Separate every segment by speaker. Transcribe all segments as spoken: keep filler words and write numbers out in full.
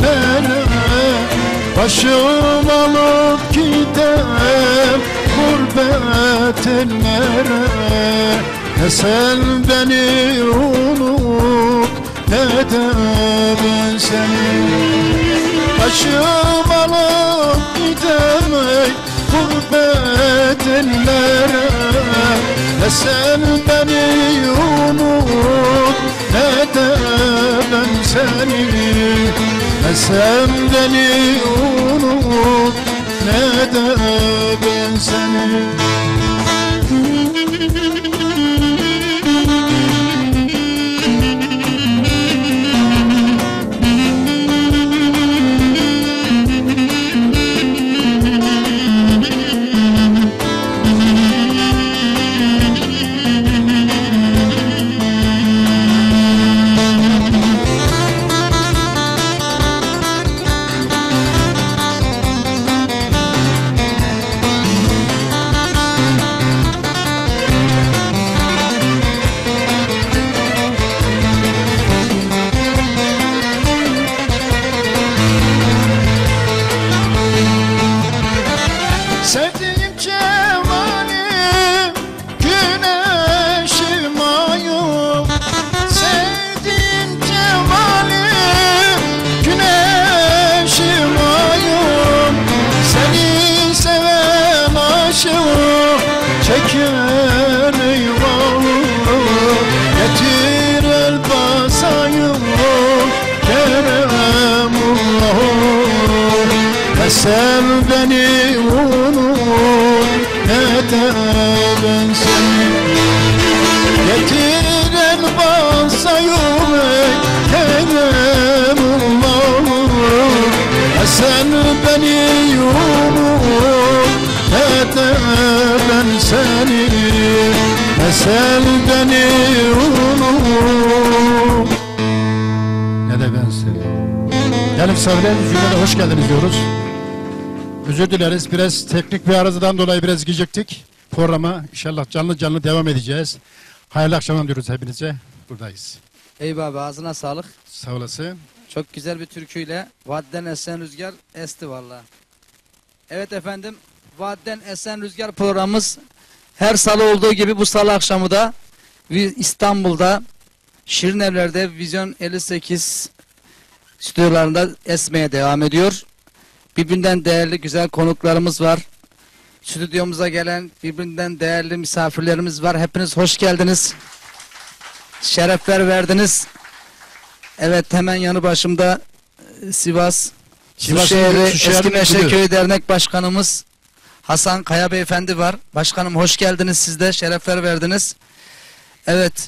Speaker 1: ellere, başım alıp gidem gurbet ellere. Ne sen beni unut, ne de ben seni. Başım alıp gidem gurbet ellere. Ne sen beni unut, ne de ben seni. Ne sen beni unut, ne de ben seni. Sevdiğim cevalim, güneşim ayım. Sevdiğim cevalim, güneşim ayım. Seni seven aşığım çeker eyvallah. Getir el basayım Keremullah. Ne sen beni unut, ne de ben seni. Getir el basayım Keremullah. Ne sen beni unut, ne de ben seni. Ne sen beni unut, ne de ben seni. Gelip Sabiler cümlede hoş geldiniz diyoruz. Özür dileriz, biraz teknik bir arızadan dolayı biraz geciktik programa. İnşallah canlı canlı devam edeceğiz. Hayırlı akşamlar diyoruz hepinize. Buradayız.
Speaker 2: Eyvallah abi, ağzına sağlık.
Speaker 1: Sağ olasın.
Speaker 2: Çok güzel bir türküyle Vadiden Esen Rüzgar esti vallahi. Evet efendim, Vadiden Esen Rüzgar programımız her salı olduğu gibi bu salı akşamı da İstanbul'da Şirinevler'de Vizyon elli sekiz stüdyolarında esmeye devam ediyor. Birbirinden değerli güzel konuklarımız var. Stüdyomuza gelen birbirinden değerli misafirlerimiz var. Hepiniz hoş geldiniz. Şerefler verdiniz. Evet, hemen yanı başımda Sivas Suşehri Eski Meşeköy'ü Dernek Başkanımız Hasan Kaya Beyefendi var. Başkanım hoş geldiniz, siz de şerefler verdiniz. Evet,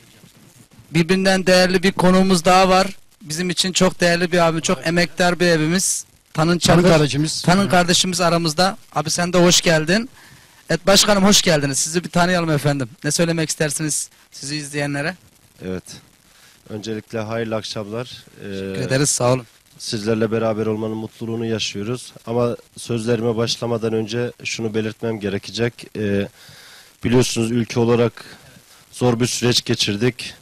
Speaker 2: birbirinden değerli bir konuğumuz daha var. Bizim için çok değerli bir abi, çok emektar bir evimiz. Tanın Çakır,
Speaker 1: Tanın kardeşimiz.
Speaker 2: Tanın kardeşimiz aramızda. Abi sen de hoş geldin. Evet başkanım, hoş geldiniz. Sizi bir tanıyalım efendim. Ne söylemek istersiniz sizi izleyenlere?
Speaker 3: Evet. Öncelikle hayırlı akşamlar.
Speaker 2: Teşekkür ee, ederiz, sağ olun.
Speaker 3: Sizlerle beraber olmanın mutluluğunu yaşıyoruz. Ama sözlerime başlamadan önce şunu belirtmem gerekecek. Ee, biliyorsunuz ülke olarak zor bir süreç geçirdik.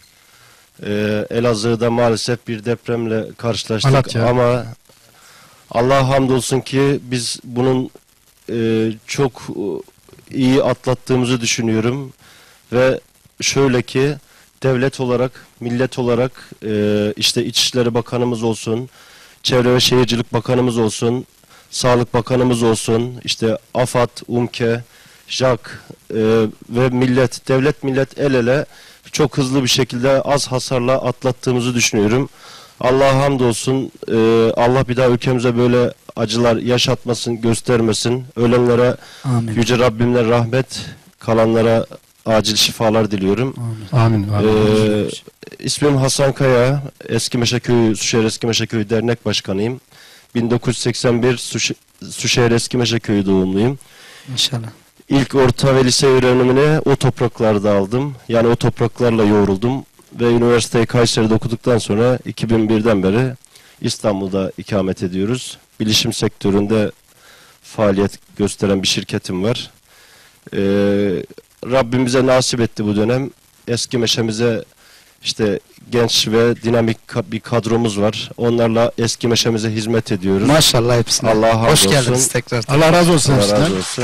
Speaker 3: Ee, Elazığ'da maalesef bir depremle karşılaştık.
Speaker 1: Malatya.
Speaker 3: Ama Allah'a hamdolsun ki biz bunun e, çok iyi atlattığımızı düşünüyorum. Ve şöyle ki devlet olarak, millet olarak e, işte İçişleri Bakanımız olsun, Çevre ve Şehircilik Bakanımız olsun, Sağlık Bakanımız olsun, işte AFAD, UMKE, JAK e, ve millet, devlet millet el ele çok hızlı bir şekilde az hasarla atlattığımızı düşünüyorum. Allah'a hamdolsun, e, Allah bir daha ülkemize böyle acılar yaşatmasın, göstermesin. Ölenlere Amin. Yüce Rabbimle rahmet, kalanlara acil şifalar diliyorum.
Speaker 1: Amin. Amin.
Speaker 3: Ee, ismim Hasan Kaya, Eski Meşeköy'ü, Suşehir Eski Meşeköy'ü Dernek Başkanıyım. bin dokuz yüz seksen bir Suşe, Suşehir Eski Meşeköy'ü doğumluyum.
Speaker 2: İnşallah.
Speaker 3: İlk orta ve lise öğrenimini o topraklarda aldım. Yani o topraklarla yoğruldum. Ve üniversiteyi Kayseri'de okuduktan sonra iki bin birden beri İstanbul'da ikamet ediyoruz. Bilişim sektöründe faaliyet gösteren bir şirketim var. Ee, Rabbim bize nasip etti bu dönem. Eski meşemize işte genç ve dinamik ka- bir kadromuz var. Onlarla eski meşemize hizmet ediyoruz.
Speaker 2: Maşallah hepsine.
Speaker 3: Allah'a
Speaker 2: Hoş
Speaker 3: hamdolsun.
Speaker 2: geldiniz tekrar.
Speaker 1: Allah razı olsun
Speaker 3: Allah
Speaker 1: hepsinden.
Speaker 3: razı olsun.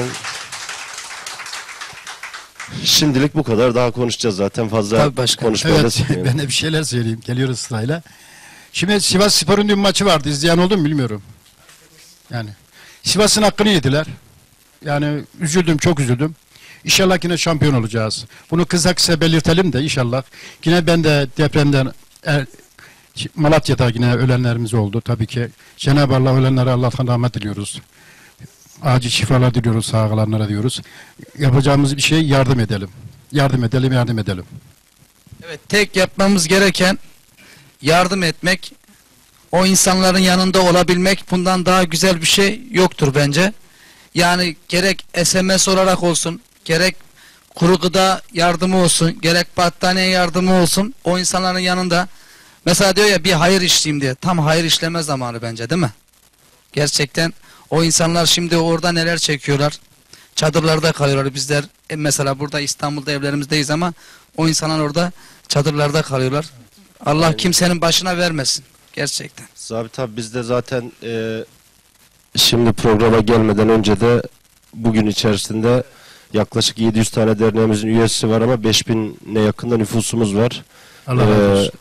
Speaker 3: Şimdilik bu kadar. Daha konuşacağız zaten. Fazla
Speaker 2: Tabii başkanım.
Speaker 3: konuşmaya da
Speaker 1: Evet,
Speaker 3: sıkmayalım.
Speaker 1: ben de bir şeyler söyleyeyim. Geliyoruz sırayla. Şimdi Sivas Spor'un dün maçı vardı. İzleyen oldu mu bilmiyorum. Yani Sivas'ın hakkını yediler. Yani üzüldüm, çok üzüldüm. İnşallah yine şampiyon olacağız. Bunu kısa kısa belirtelim de inşallah. Yine ben de depremden er, Malatya'da yine ölenlerimiz oldu. Tabii ki Cenab-ı Allah ölenlere Allah'tan rahmet diliyoruz. Acil şifalar diliyoruz, sağ kalanlara diyoruz. Yapacağımız bir şey yardım edelim. Yardım edelim, yardım edelim.
Speaker 2: Evet, tek yapmamız gereken yardım etmek, o insanların yanında olabilmek. Bundan daha güzel bir şey yoktur bence. Yani gerek S M S olarak olsun, gerek kuru gıda yardımı olsun, gerek battaniye yardımı olsun, o insanların yanında. Mesela diyor ya bir hayır işleyeyim diye. Tam hayır işleme zamanı bence, değil mi? Gerçekten o insanlar şimdi orada neler çekiyorlar. Çadırlarda kalıyorlar. Bizler e, mesela burada İstanbul'da evlerimizdeyiz ama o insanlar orada çadırlarda kalıyorlar. Allah
Speaker 3: Aynen.
Speaker 2: kimsenin başına vermesin. Gerçekten.
Speaker 3: Zabit abi biz de zaten e, şimdi programa gelmeden önce de bugün içerisinde yaklaşık yedi yüz tane derneğimizin üyesi var ama beş bine yakında nüfusumuz var.
Speaker 1: Allah razı
Speaker 3: Ee,
Speaker 1: olsun.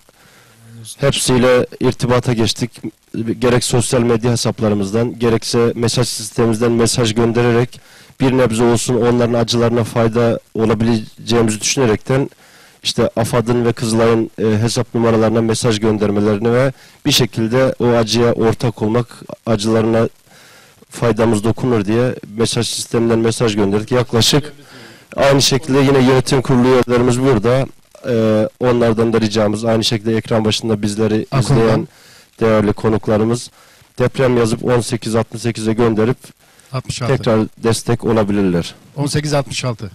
Speaker 3: Hepsiyle irtibata geçtik. Gerek sosyal medya hesaplarımızdan gerekse mesaj sistemimizden mesaj göndererek bir nebze olsun onların acılarına fayda olabileceğimizi düşünerekten işte AFAD'ın ve Kızılay'ın e, hesap numaralarına mesaj göndermelerini ve bir şekilde o acıya ortak olmak, acılarına faydamız dokunur diye mesaj sisteminden mesaj gönderdik. Yaklaşık aynı şekilde yine yönetim kurulu üyelerimiz burada. Ee, onlardan da ricamız aynı şekilde ekran başında bizleri
Speaker 1: Aklımdan.
Speaker 3: izleyen değerli konuklarımız deprem yazıp on sekiz altmış sekize gönderip
Speaker 1: altmış altı.
Speaker 3: tekrar destek olabilirler.
Speaker 1: on sekiz altmış altı.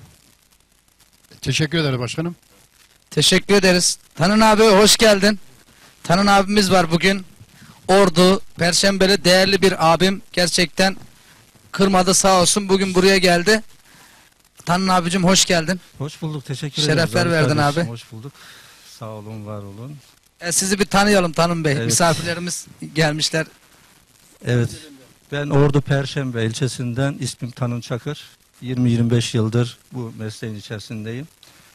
Speaker 1: Teşekkür ederim başkanım.
Speaker 2: Teşekkür ederiz. Tanın abi hoş geldin. Tanın abimiz var bugün. Ordu, Perşembeli değerli bir abim. Gerçekten kırmadı sağ olsun. Bugün buraya geldi. Tanın abicim hoş geldin.
Speaker 4: Hoş bulduk, teşekkür
Speaker 2: Şerefler
Speaker 4: ederim. Zarif
Speaker 2: verdin
Speaker 4: kardeşim,
Speaker 2: abi.
Speaker 4: Hoş bulduk. Sağ olun, var olun.
Speaker 2: E, sizi bir tanıyalım Tanın Bey.
Speaker 4: Evet.
Speaker 2: Misafirlerimiz gelmişler.
Speaker 4: Evet, ben Ordu Perşembe ilçesinden, ismim Tanın Çakır. yirmi yirmi beş yıldır bu mesleğin içerisindeyim.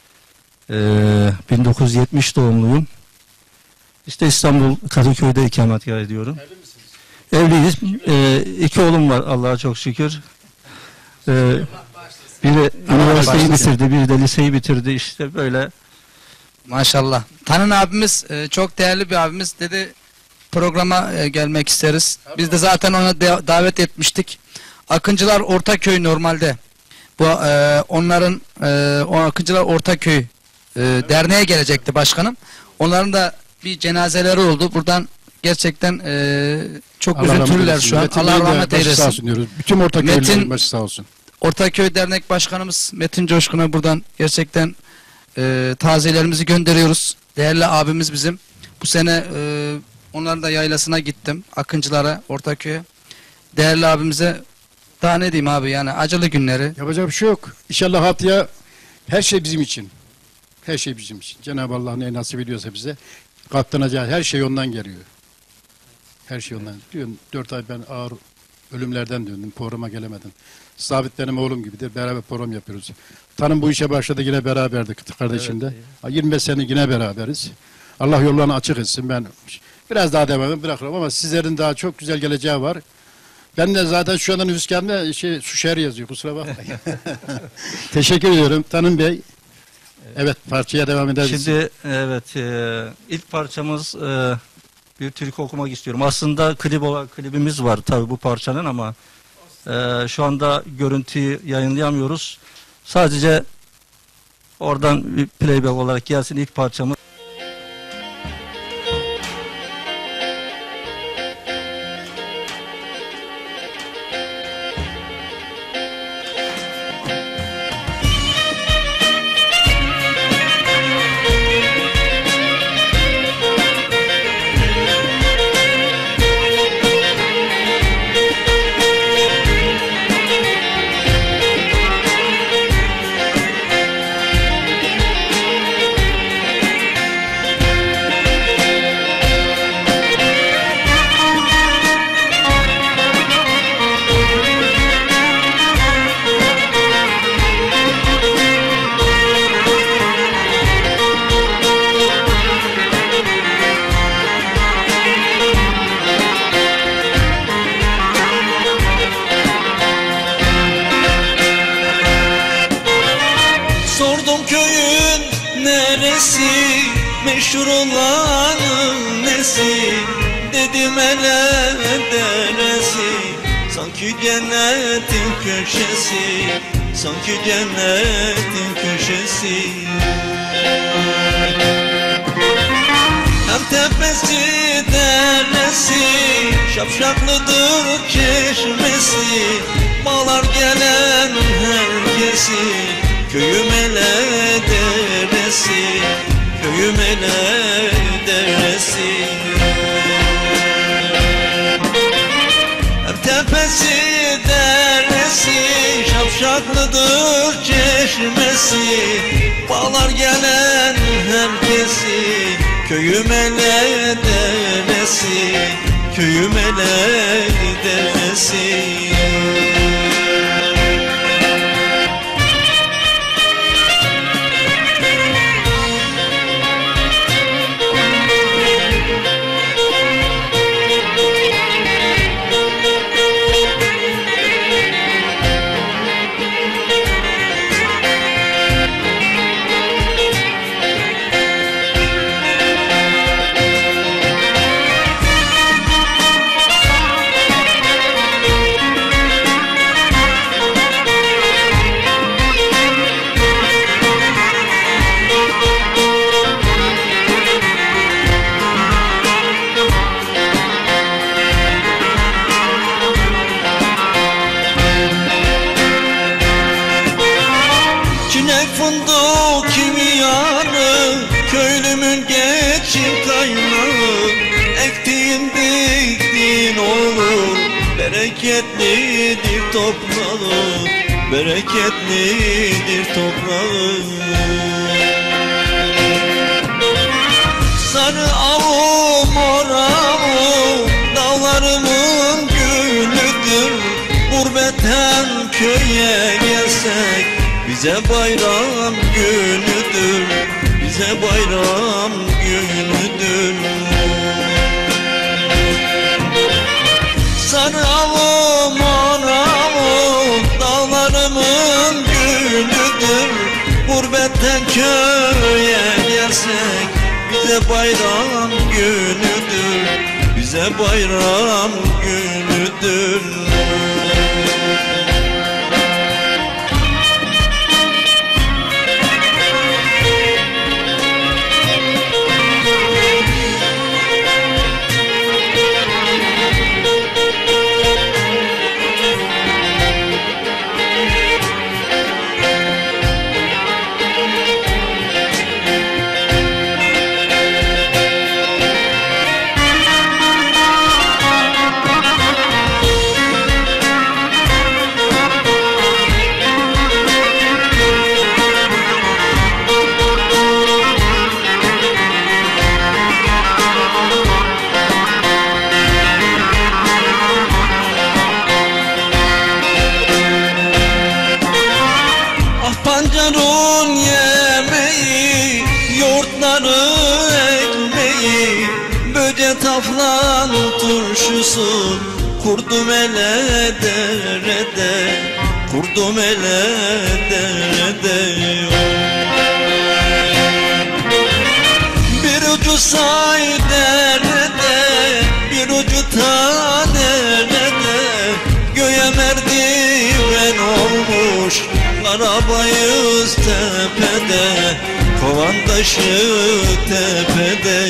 Speaker 4: Ee, bin dokuz yüz yetmiş doğumluyum. İşte İstanbul Kadıköy'de ikametgah ediyorum.
Speaker 1: Evli misiniz?
Speaker 4: Evliyiz. Ee, iki oğlum var Allah'a çok şükür. Ee, biri üniversiteyi bitirdi, biri de liseyi bitirdi. İşte böyle.
Speaker 2: Maşallah. Tanın abimiz e, çok değerli bir abimiz. Dedi programa e, gelmek isteriz. Biz de zaten ona de- davet etmiştik. Akıncılar Ortaköy normalde. Bu e, onların e, o Akıncılar Ortaköy e, derneğe gelecekti başkanım. Onların da bir cenazeleri oldu. Buradan gerçekten e, çok
Speaker 1: Allah rahmet
Speaker 2: üzüntülüler
Speaker 1: eylesin.
Speaker 2: şu an.
Speaker 1: Metin
Speaker 2: Allah
Speaker 1: Bey'in de
Speaker 2: rahmet
Speaker 1: başı sağ
Speaker 2: eylesin.
Speaker 1: olsun diyoruz. Bütün ortak
Speaker 2: Metin-
Speaker 1: köylülerin başı sağ olsun.
Speaker 2: Ortaköy Dernek Başkanımız Metin Coşkun'a buradan gerçekten e, taziyelerimizi gönderiyoruz. Değerli abimiz bizim. Bu sene e, onların da yaylasına gittim. Akıncılara, Ortaköy'e. Değerli abimize daha ne diyeyim abi yani acılı günleri.
Speaker 1: Yapacak bir şey yok. İnşallah haftaya her şey bizim için. Her şey bizim için. Cenab-ı Allah ne nasip ediyorsa bize katlanacağız. Her şey ondan geliyor. Her şey ondan. Diyorum, dört ay ben ağır ölümlerden döndüm. Programa gelemedim. Sabit benim oğlum gibidir. Beraber program yapıyoruz. Tanım bu işe başladı yine beraberdik kardeşimle. yirmi beş sene yine beraberiz. Allah yollarını açık etsin. Ben biraz daha devam bırakırım ama sizlerin daha çok güzel geleceği var. Ben de zaten şu anda nüfus kağıdımda şey, su şehri yazıyor. Kusura bakmayın. Teşekkür ediyorum. Tanım Bey. Evet, parçaya devam ederiz.
Speaker 4: Şimdi evet e, ilk parçamız e, bir türkü okumak istiyorum. Aslında klip olarak klibimiz var tabii bu parçanın ama e, şu anda görüntüyü yayınlayamıyoruz. Sadece oradan bir playback olarak gelsin ilk parçamız.
Speaker 5: meşhur olanın nesi, dedim ele deresi. Sanki cennetin köşesi, sanki cennetin köşesi. Hem tepesi deresi, şapşaklıdır çeşmesi. Bağlar gelen herkesi, köyüm ele deresi, köyüm ele deresi. Hem tepesi deresi, şapşaklıdır çeşmesi. Bağlar gelen herkesi, köyüm ele deresi, köyüm ele deresi. Fındık kimyanı, köylümün geçim kaynağı. Ektiğin diktiğin olur, bereketlidir toprağı, bereketlidir toprağı. Sarı avu mor avu, dağlarımın gülüdür. Gurbetten köye gelsek, bize bayram günüdür, bize bayram günüdür. Sarı avu mor avu, dağlarımın gülüdür. Gurbetten köye gelsek, bize bayram günüdür, bize bayram günüdür. Pancarın yemeği, yoğurtları ekmeği, böce taflan turşusu. Kurdum ele derede, kurdum ele derede. Bir ucu say derede, bir ucu ta derede. Göğe merdiven olmuş arabayız tepede, kovandaşı tepede.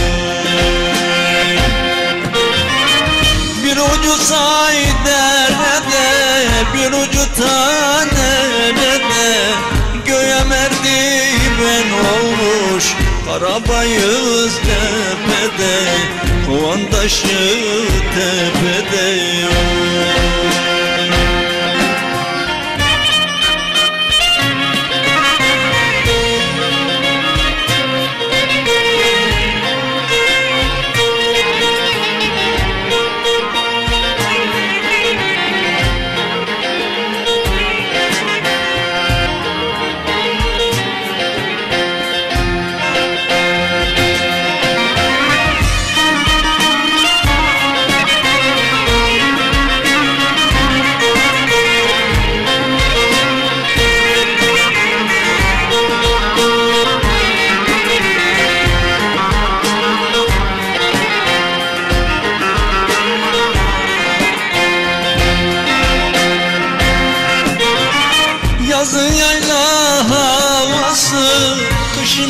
Speaker 5: Bir ucu say derede, bir ucu ta nerede. Göğe merdiven olmuş arabayız tepede, kovandaşı tepede.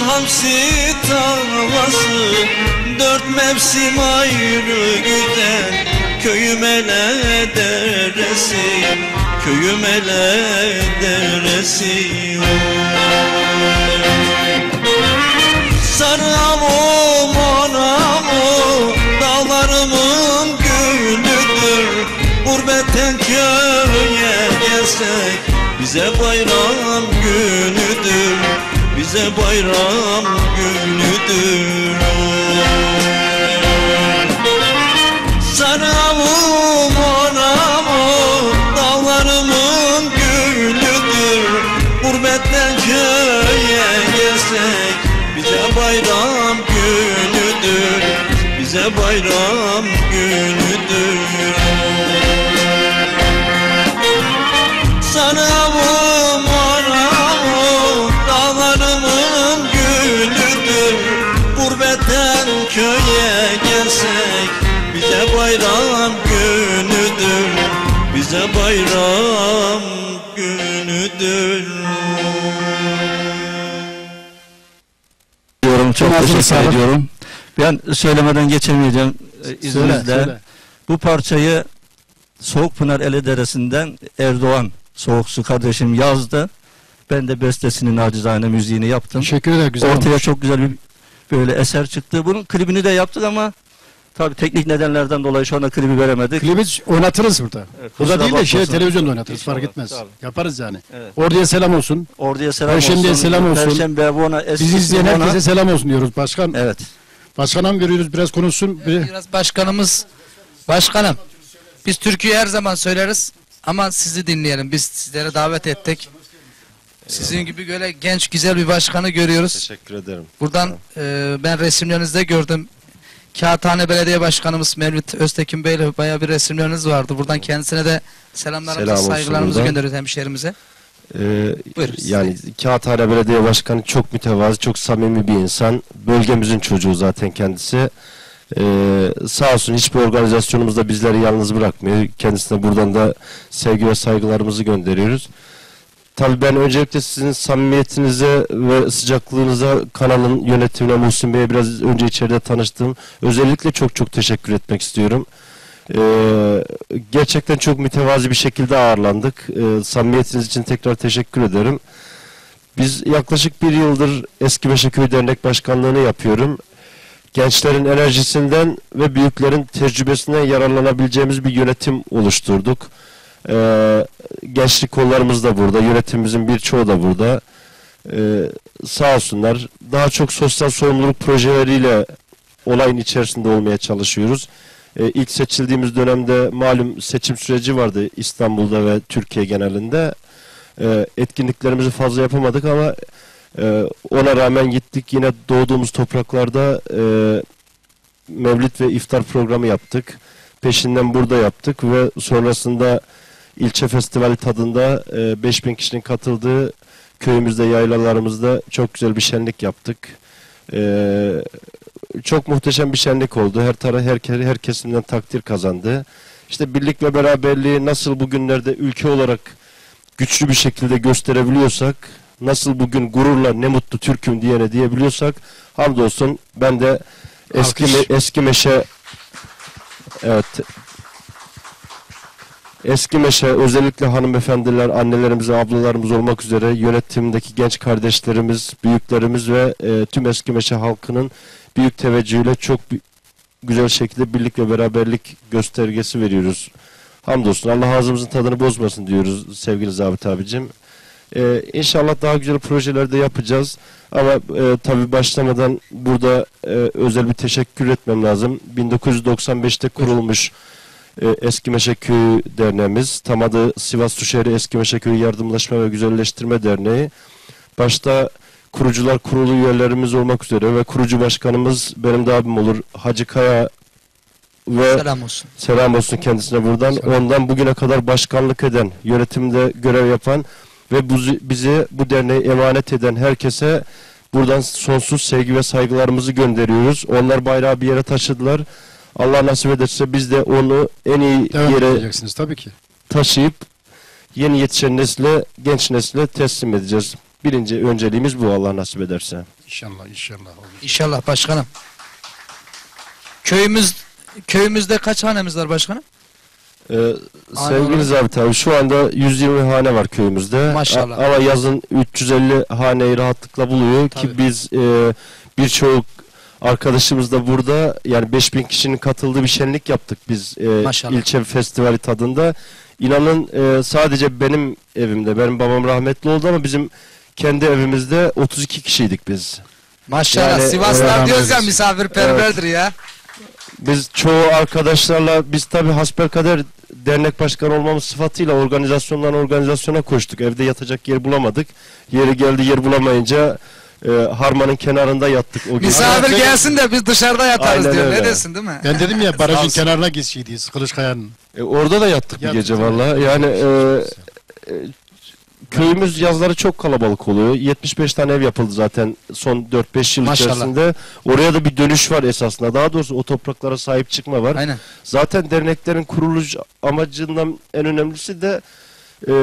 Speaker 5: hamsi tarlası, dört mevsim ayrı güzel. Köyüm ele deresi, köyüm ele deresi. Sarıamum anamum, dağlarımın gülüdür. Gurbetten köye gelsek, bize bayram günüdür. Bize bayram günüdür. Sarıamum anamum, dağlarımın gülüdür. Gurbetten köye gelsek, bize bayram günüdür. Bize bayram günüdür. Sarıamum anamum, dağlarımın gülüdür. Gurbetten köye gelsek, bize bayram günüdür. Bize bayram günüdür.
Speaker 4: Diyorum, çok
Speaker 1: Ağzına
Speaker 4: teşekkür
Speaker 1: sağlık.
Speaker 4: ediyorum. Ben söylemeden geçemeyeceğim e, izninizle.
Speaker 1: Söyle, söyle.
Speaker 4: Bu parçayı Soğukpınar Ele Deresi'nden Erdoğan Soğuk Su kardeşim yazdı. Ben de bestesinin nacizane müziğini yaptım.
Speaker 1: Teşekkür ederim. Güzel
Speaker 4: Ortaya
Speaker 1: olmuş.
Speaker 4: çok güzel bir böyle eser çıktı. Bunun klibini de yaptık ama tabii teknik nedenlerden dolayı şu anda klibi veremedik.
Speaker 1: Klibi oynatırız burada.
Speaker 4: Evet,
Speaker 1: Burada
Speaker 4: kusura
Speaker 1: değil de şey
Speaker 4: bakmasın.
Speaker 1: televizyonda oynatırız.
Speaker 4: İnşallah,
Speaker 1: Fark etmez.
Speaker 4: tabii.
Speaker 1: Yaparız yani.
Speaker 4: Evet.
Speaker 1: Orduya selam olsun.
Speaker 4: Orduya selam
Speaker 1: Perşembe'ye
Speaker 4: olsun.
Speaker 1: selam olsun.
Speaker 4: Perşembe, Bona,
Speaker 1: Bizi
Speaker 4: Eskişehir,
Speaker 1: izleyen
Speaker 4: Bona.
Speaker 1: herkese selam olsun diyoruz. Başkan,
Speaker 4: Evet.
Speaker 1: başkanım görüyoruz, biraz konuşsun. Bir-
Speaker 2: Biraz başkanımız, başkanım biz türküyü her zaman söyleriz ama sizi dinleyelim. Biz sizlere davet ettik. Sizin gibi böyle genç güzel bir başkanı görüyoruz.
Speaker 3: Teşekkür ederim.
Speaker 2: Buradan e, ben resimlerinizde gördüm. Kağıthane Belediye Başkanımız Mevlüt Öztekin Bey'le bayağı bir resimleriniz vardı. Buradan kendisine de selamlarımızı,
Speaker 3: Selam olsun
Speaker 2: saygılarımızı
Speaker 3: buradan.
Speaker 2: gönderiyoruz hemşehrimize.
Speaker 3: Ee,
Speaker 2: Buyurun, siz
Speaker 3: yani Kağıthane Belediye Başkanı çok mütevazı, çok samimi bir insan. Bölgemizin çocuğu zaten kendisi. Ee, sağ olsun hiçbir organizasyonumuzda bizleri yalnız bırakmıyor. Kendisine buradan da sevgi ve saygılarımızı gönderiyoruz. Tabii ben öncelikle sizin samimiyetinize ve sıcaklığınıza, kanalın yönetimine, Muhsin Bey'e biraz önce içeride tanıştım. Özellikle çok çok teşekkür etmek istiyorum. Ee, gerçekten çok mütevazi bir şekilde ağırlandık. Ee, samimiyetiniz için tekrar teşekkür ederim. Biz yaklaşık bir yıldır Eskimeşe Köy Dernek Başkanlığı'nı yapıyorum. Gençlerin enerjisinden ve büyüklerin tecrübesinden yararlanabileceğimiz bir yönetim oluşturduk. Ee, gençlik kollarımız da burada, yönetimimizin birçoğu da burada. Ee, sağ olsunlar. Daha çok sosyal sorumluluk projeleriyle olayın içerisinde olmaya çalışıyoruz. Ee, ilk seçildiğimiz dönemde malum seçim süreci vardı İstanbul'da ve Türkiye genelinde. Ee, etkinliklerimizi fazla yapamadık ama e, ona rağmen gittik. Yine doğduğumuz topraklarda e, mevlid ve iftar programı yaptık. Peşinden burada yaptık ve sonrasında ilçe festivali tadında e, beş bin kişinin katıldığı köyümüzde, yaylalarımızda çok güzel bir şenlik yaptık. E, çok muhteşem bir şenlik oldu. Her taraf, her, her kesimden takdir kazandı. İşte birlik ve beraberliği nasıl bugünlerde ülke olarak güçlü bir şekilde gösterebiliyorsak, nasıl bugün gururla ne mutlu Türk'üm diyene diyebiliyorsak, hamdolsun ben de eski me, eski meşe evet Eskimeşe özellikle hanımefendiler, annelerimiz, ablalarımız olmak üzere yönetimdeki genç kardeşlerimiz, büyüklerimiz ve e, tüm Eskimeşe halkının büyük teveccühüyle çok güzel şekilde birlik ve beraberlik göstergesi veriyoruz. Hamdolsun Allah ağzımızın tadını bozmasın diyoruz sevgili Zabit abicim. Ee, inşallah daha güzel projelerde yapacağız. Ama e, tabii başlamadan burada e, özel bir teşekkür etmem lazım. bin dokuz yüz doksan beşte kurulmuş e, Eskimeşe Köyü Derneğimiz. Tam adı Sivas Suşehri Eskimeşe Köyü Yardımlaşma ve Güzelleştirme Derneği. Başta kurucular kurulu üyelerimiz olmak üzere ve kurucu başkanımız benim de abim olur Hacı Kaya ve
Speaker 2: Selam olsun.
Speaker 3: selam olsun kendisine buradan.
Speaker 1: Selam.
Speaker 3: Ondan bugüne kadar başkanlık eden, yönetimde görev yapan ve bu, bize bu derneği emanet eden herkese buradan sonsuz sevgi ve saygılarımızı gönderiyoruz. Onlar bayrağı bir yere taşıdılar. Allah nasip ederse biz de onu en iyi
Speaker 1: Devam
Speaker 3: yere
Speaker 1: edeceksiniz tabii ki.
Speaker 3: taşıyıp yeni yetişen nesle, genç nesle teslim edeceğiz. Birinci önceliğimiz bu Allah nasip ederse.
Speaker 1: İnşallah inşallah olur.
Speaker 2: İnşallah başkanım. Köyümüz köyümüzde kaç hanemiz var başkanım?
Speaker 3: Ee, sevgili Zabit abi, şu anda yüz yirmi hane var köyümüzde.
Speaker 2: Maşallah.
Speaker 3: A- ama yazın üç yüz elli haneyi rahatlıkla buluyor.
Speaker 2: Tabii.
Speaker 3: Ki biz e, birçok arkadaşımız da burada, yani beş bin kişinin katıldığı bir şenlik yaptık biz e,
Speaker 2: Maşallah.
Speaker 3: ilçe festivali tadında. İnanın e, sadece benim evimde, benim babam rahmetli oldu ama bizim kendi evimizde otuz iki kişiydik biz.
Speaker 2: Maşallah.
Speaker 3: Yani,
Speaker 2: Sivaslar
Speaker 1: e,
Speaker 2: diyoruz ya,
Speaker 1: evet.
Speaker 2: misafirperverdir ya.
Speaker 3: Biz çoğu arkadaşlarla, biz tabi hasbelkader dernek başkanı olmamız sıfatıyla organizasyondan organizasyona koştuk. Evde yatacak yer bulamadık. Yeri geldi, yer bulamayınca e, harmanın kenarında yattık o gün.
Speaker 2: Misafir
Speaker 1: Aynen.
Speaker 2: gelsin de biz dışarıda yatarız
Speaker 3: Aynen
Speaker 2: diyor. Ne
Speaker 3: öyle.
Speaker 2: desin değil mi?
Speaker 1: Ben dedim ya
Speaker 2: Sağ
Speaker 1: barajın
Speaker 2: olsun.
Speaker 1: kenarına geçiydiyiz Kılıçkaya'nın.
Speaker 3: E, orada da yattık bir
Speaker 1: Yattık,
Speaker 3: gece
Speaker 1: evet.
Speaker 3: vallahi. Yani e, e, köyümüz yazları çok kalabalık oluyor. yetmiş beş tane ev yapıldı zaten son dört beş yıl
Speaker 2: Maşallah.
Speaker 3: içerisinde. Oraya da bir dönüş var esasında. Daha doğrusu o topraklara sahip çıkma var.
Speaker 2: Aynen.
Speaker 3: Zaten derneklerin kuruluş amacından en önemlisi de e,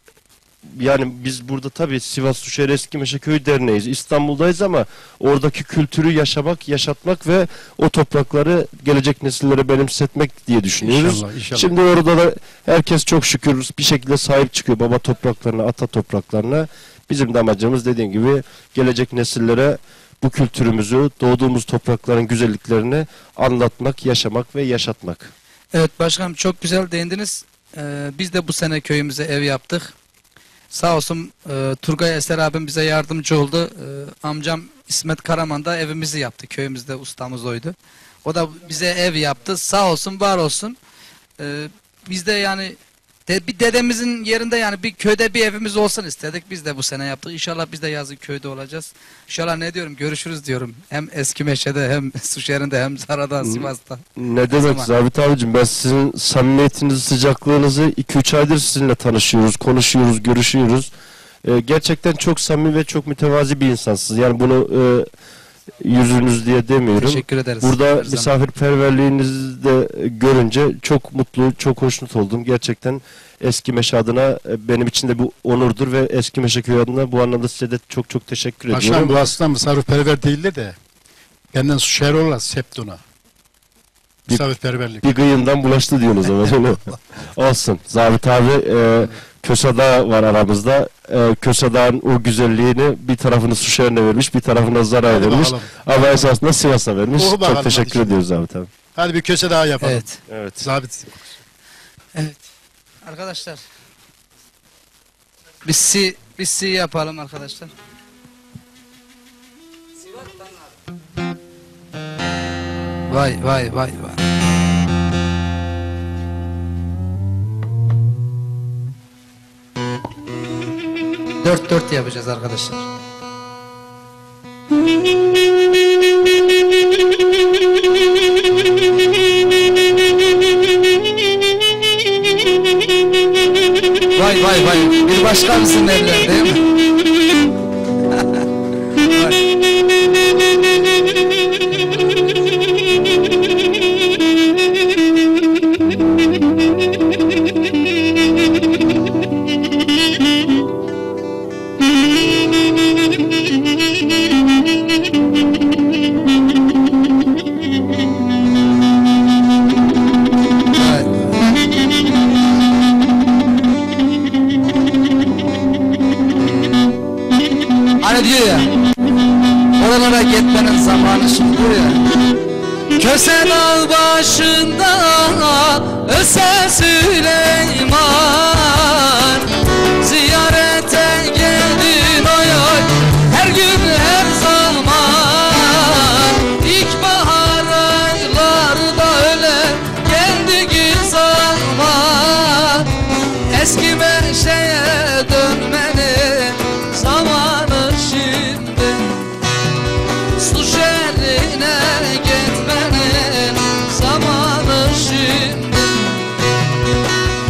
Speaker 3: yani biz burada tabii Sivas Suşehir Eskimeşe Köy Derneği'yiz. İstanbul'dayız ama oradaki kültürü yaşamak, yaşatmak ve o toprakları gelecek nesillere benimsetmek diye düşünüyoruz.
Speaker 1: İnşallah, inşallah.
Speaker 3: Şimdi orada da herkes çok şükür bir şekilde sahip çıkıyor baba topraklarına, ata topraklarına. Bizim de amacımız dediğim gibi gelecek nesillere bu kültürümüzü, doğduğumuz toprakların güzelliklerini anlatmak, yaşamak ve yaşatmak.
Speaker 2: Evet başkanım, çok güzel değindiniz. Ee, biz de bu sene köyümüze ev yaptık. Sağ olsun e, Turgay Eser abim bize yardımcı oldu. E, amcam İsmet Karaman da evimizi yaptı. Köyümüzde ustamız oydu. O da bize ev yaptı. Sağ olsun, var olsun. E, biz de yani de, bir dedemizin yerinde, yani bir köyde bir evimiz olsun istedik. Biz de bu sene yaptık. İnşallah biz de yazın köyde olacağız. İnşallah ne diyorum, görüşürüz diyorum. Hem Eskimeşe'de hem Suşehir'de hem Zara'da, Sivas'ta.
Speaker 3: Ne demek
Speaker 2: zaman?
Speaker 3: Zabit abicim, ben sizin samimiyetinizi, sıcaklığınızı iki üç aydır sizinle tanışıyoruz, konuşuyoruz, görüşüyoruz. Ee, gerçekten çok samimi ve çok mütevazi bir insansınız. Yani bunu e, yüzünüz diye demiyorum.
Speaker 2: Teşekkür ederiz.
Speaker 3: Burada
Speaker 2: Her zaman.
Speaker 3: misafirperverliğinizi de görünce çok mutlu, çok hoşnut oldum. Gerçekten Eskimeşe adına e, benim için de bu onurdur ve Eskimeşe Köyü adına bu anlamda size de çok çok teşekkür
Speaker 1: Başkan
Speaker 3: ediyorum.
Speaker 1: bu aslında misafirperver değildi de benden Suşehir olarak septona.
Speaker 3: Bir-
Speaker 1: Misafirperverlik.
Speaker 3: Bir gıyından bulaştı diyorsunuz o zaman. Olsun. Zabit abi, e, Kösada var aramızda. E, Kösada'nın o güzelliğini bir tarafını Suşehir'e vermiş, bir tarafını Zara'ya
Speaker 1: Hadi
Speaker 3: vermiş.
Speaker 1: bakalım.
Speaker 3: Ama esasında Sivas'a vermiş.
Speaker 1: Oh, bakalım,
Speaker 3: Çok teşekkür
Speaker 1: hadi
Speaker 3: ediyoruz Zabit abi.
Speaker 1: Hadi bir köse daha yapalım.
Speaker 2: Evet.
Speaker 3: Evet.
Speaker 1: Zabit.
Speaker 2: Evet. Arkadaşlar. Bir si, bir si yapalım arkadaşlar. Vay vay vay vay. Dört dört yapacağız arkadaşlar. Vay vay vay. Bir başka mısın evler değil mi? Vay. Vay. Hani diyor ya, oralara gitmenin zamanı şimdi diyor ya. Köse dağ başında Öse Süleyman, ziyarete geldin oy oy, her gün her zaman. İlkbahar aylarda öyle geldi zaman, Eskimeşe'ye dönmenin zamanı şimdi. Suşehir'ine gitmenin zamanı şimdi.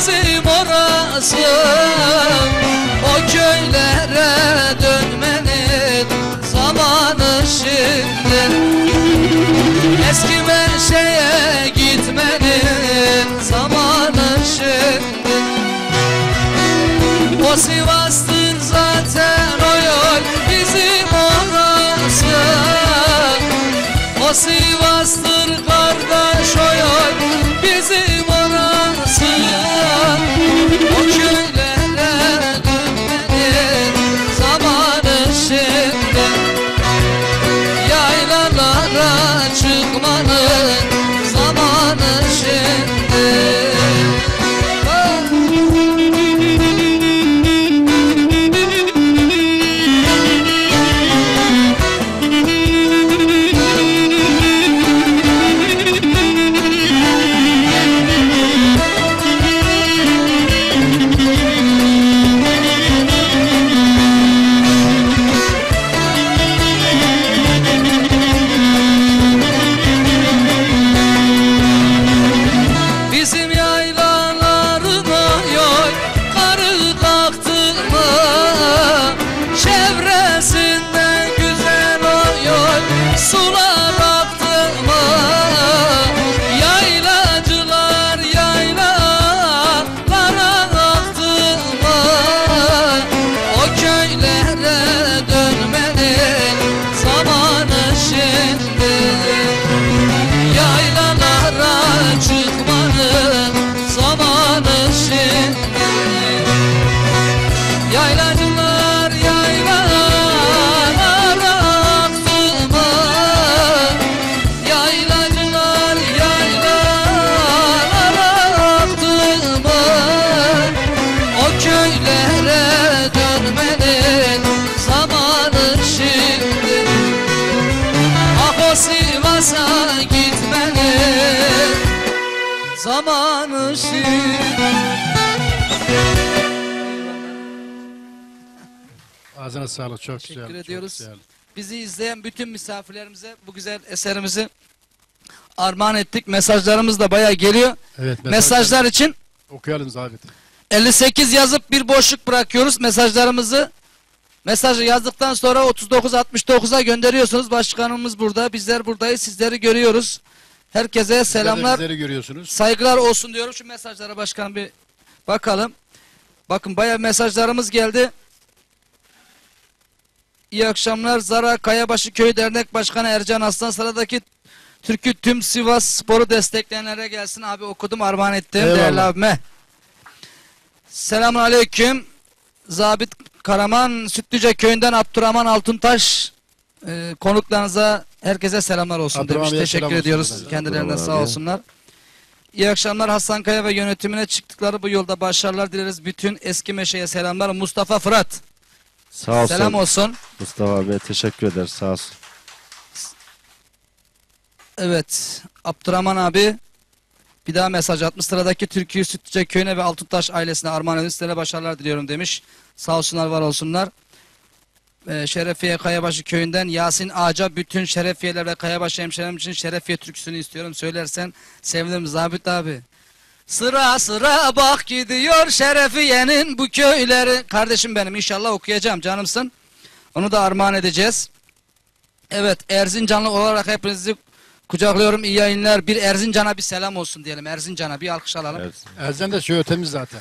Speaker 2: bizim orası. O köylere dönmenin zamanı şimdi. Eski Menşe'ye gitmenin zamanı şimdi. O Sivas'tır zaten o yol bizim orası. O Sivas'tır kardeş o yol bizim orası. O köylere dönmenin zamanı şimdi. Yaylalara çıkmanın zamanı şimdi. Bizim yaylalarına yoy karı kalktı mı? Çevresinde güzel o yoy sular aktı mı? Yaylacılar yaylalara aktı mı? O köylere dönmenin zamanı şimdi. Yaylalara çıkmanın zamanı şimdi. Yaylacılar yaylalara aktı mı? Yaylacılar yaylalara aktı mı? O köylere dönmenin zamanı şimdi. Ah o Sivas'a gitmenin zamanı şimdi.
Speaker 1: Ağzına sağlık, çok
Speaker 2: Teşekkür
Speaker 1: güzel.
Speaker 2: ediyoruz.
Speaker 1: Çok güzel.
Speaker 2: Bizi izleyen bütün misafirlerimize bu güzel eserimizi armağan ettik. Mesajlarımız da bayağı geliyor.
Speaker 1: Evet,
Speaker 2: Mesajlar için
Speaker 1: okuyalım Zabit.
Speaker 2: elli sekiz yazıp bir boşluk bırakıyoruz. Mesajlarımızı mesajı yazdıktan sonra otuz dokuz altmış dokuza gönderiyorsunuz. Başkanımız burada, bizler buradayız, sizleri görüyoruz. Herkese selamlar,
Speaker 1: Bizleri görüyorsunuz.
Speaker 2: saygılar olsun diyorum. Şu mesajlara başkanım bir bakalım. Bakın bayağı mesajlarımız geldi. İyi akşamlar. Zara Kayabaşı Köy Dernek Başkanı Ercan Aslan. Sıradaki türkü tüm Sivas Sporu destekleyenlere gelsin. Abi okudum, armağan ettim
Speaker 1: Eyvallah.
Speaker 2: değerli abime. Selamun aleyküm. Zabit Karaman Sütlüce Köyü'nden Abdurrahman Altuntaş e, konuklarınıza herkese selamlar olsun
Speaker 1: Abdurrahman
Speaker 2: demiş.
Speaker 1: Bey'e
Speaker 2: Teşekkür
Speaker 1: selam olsun
Speaker 2: ediyoruz.
Speaker 1: buradan.
Speaker 2: Kendilerine
Speaker 3: Abdurrahman
Speaker 2: sağ
Speaker 3: abi.
Speaker 2: olsunlar. İyi akşamlar. Hasan Kaya ve yönetimine çıktıkları bu yolda başarılar dileriz. Bütün eski meşeye selamlar. Mustafa Fırat.
Speaker 3: Sağ olsun.
Speaker 2: Selam olsun.
Speaker 3: Mustafa abi teşekkür ederiz. Sağ olsun.
Speaker 2: Evet. Abdurrahman abi bir daha mesaj atmış. Sıradaki türküyü Sütlüce Köyü'ne ve Altuntaş ailesine armağan edin. Sizlere başarılar diliyorum demiş. Sağ olsunlar, var olsunlar. Ee, Şerefiye Kayabaşı Köyü'nden Yasin Ağaca bütün Şerefiyeler ve Kayabaşı hemşehrilerim için Şerefiye türküsünü istiyorum. Söylersen sevinirim Zabit abi. Sıra sıra bak gidiyor Şerefiye'nin bu köyleri. Kardeşim benim, inşallah okuyacağım, canımsın. Onu da armağan edeceğiz. Evet, Erzincanlı olarak hepinizi kucaklıyorum. İyi yayınlar. Bir Erzincan'a bir selam olsun diyelim. Erzincan'a bir alkış alalım.
Speaker 3: Evet.
Speaker 1: Erzen de şu ötemiz zaten.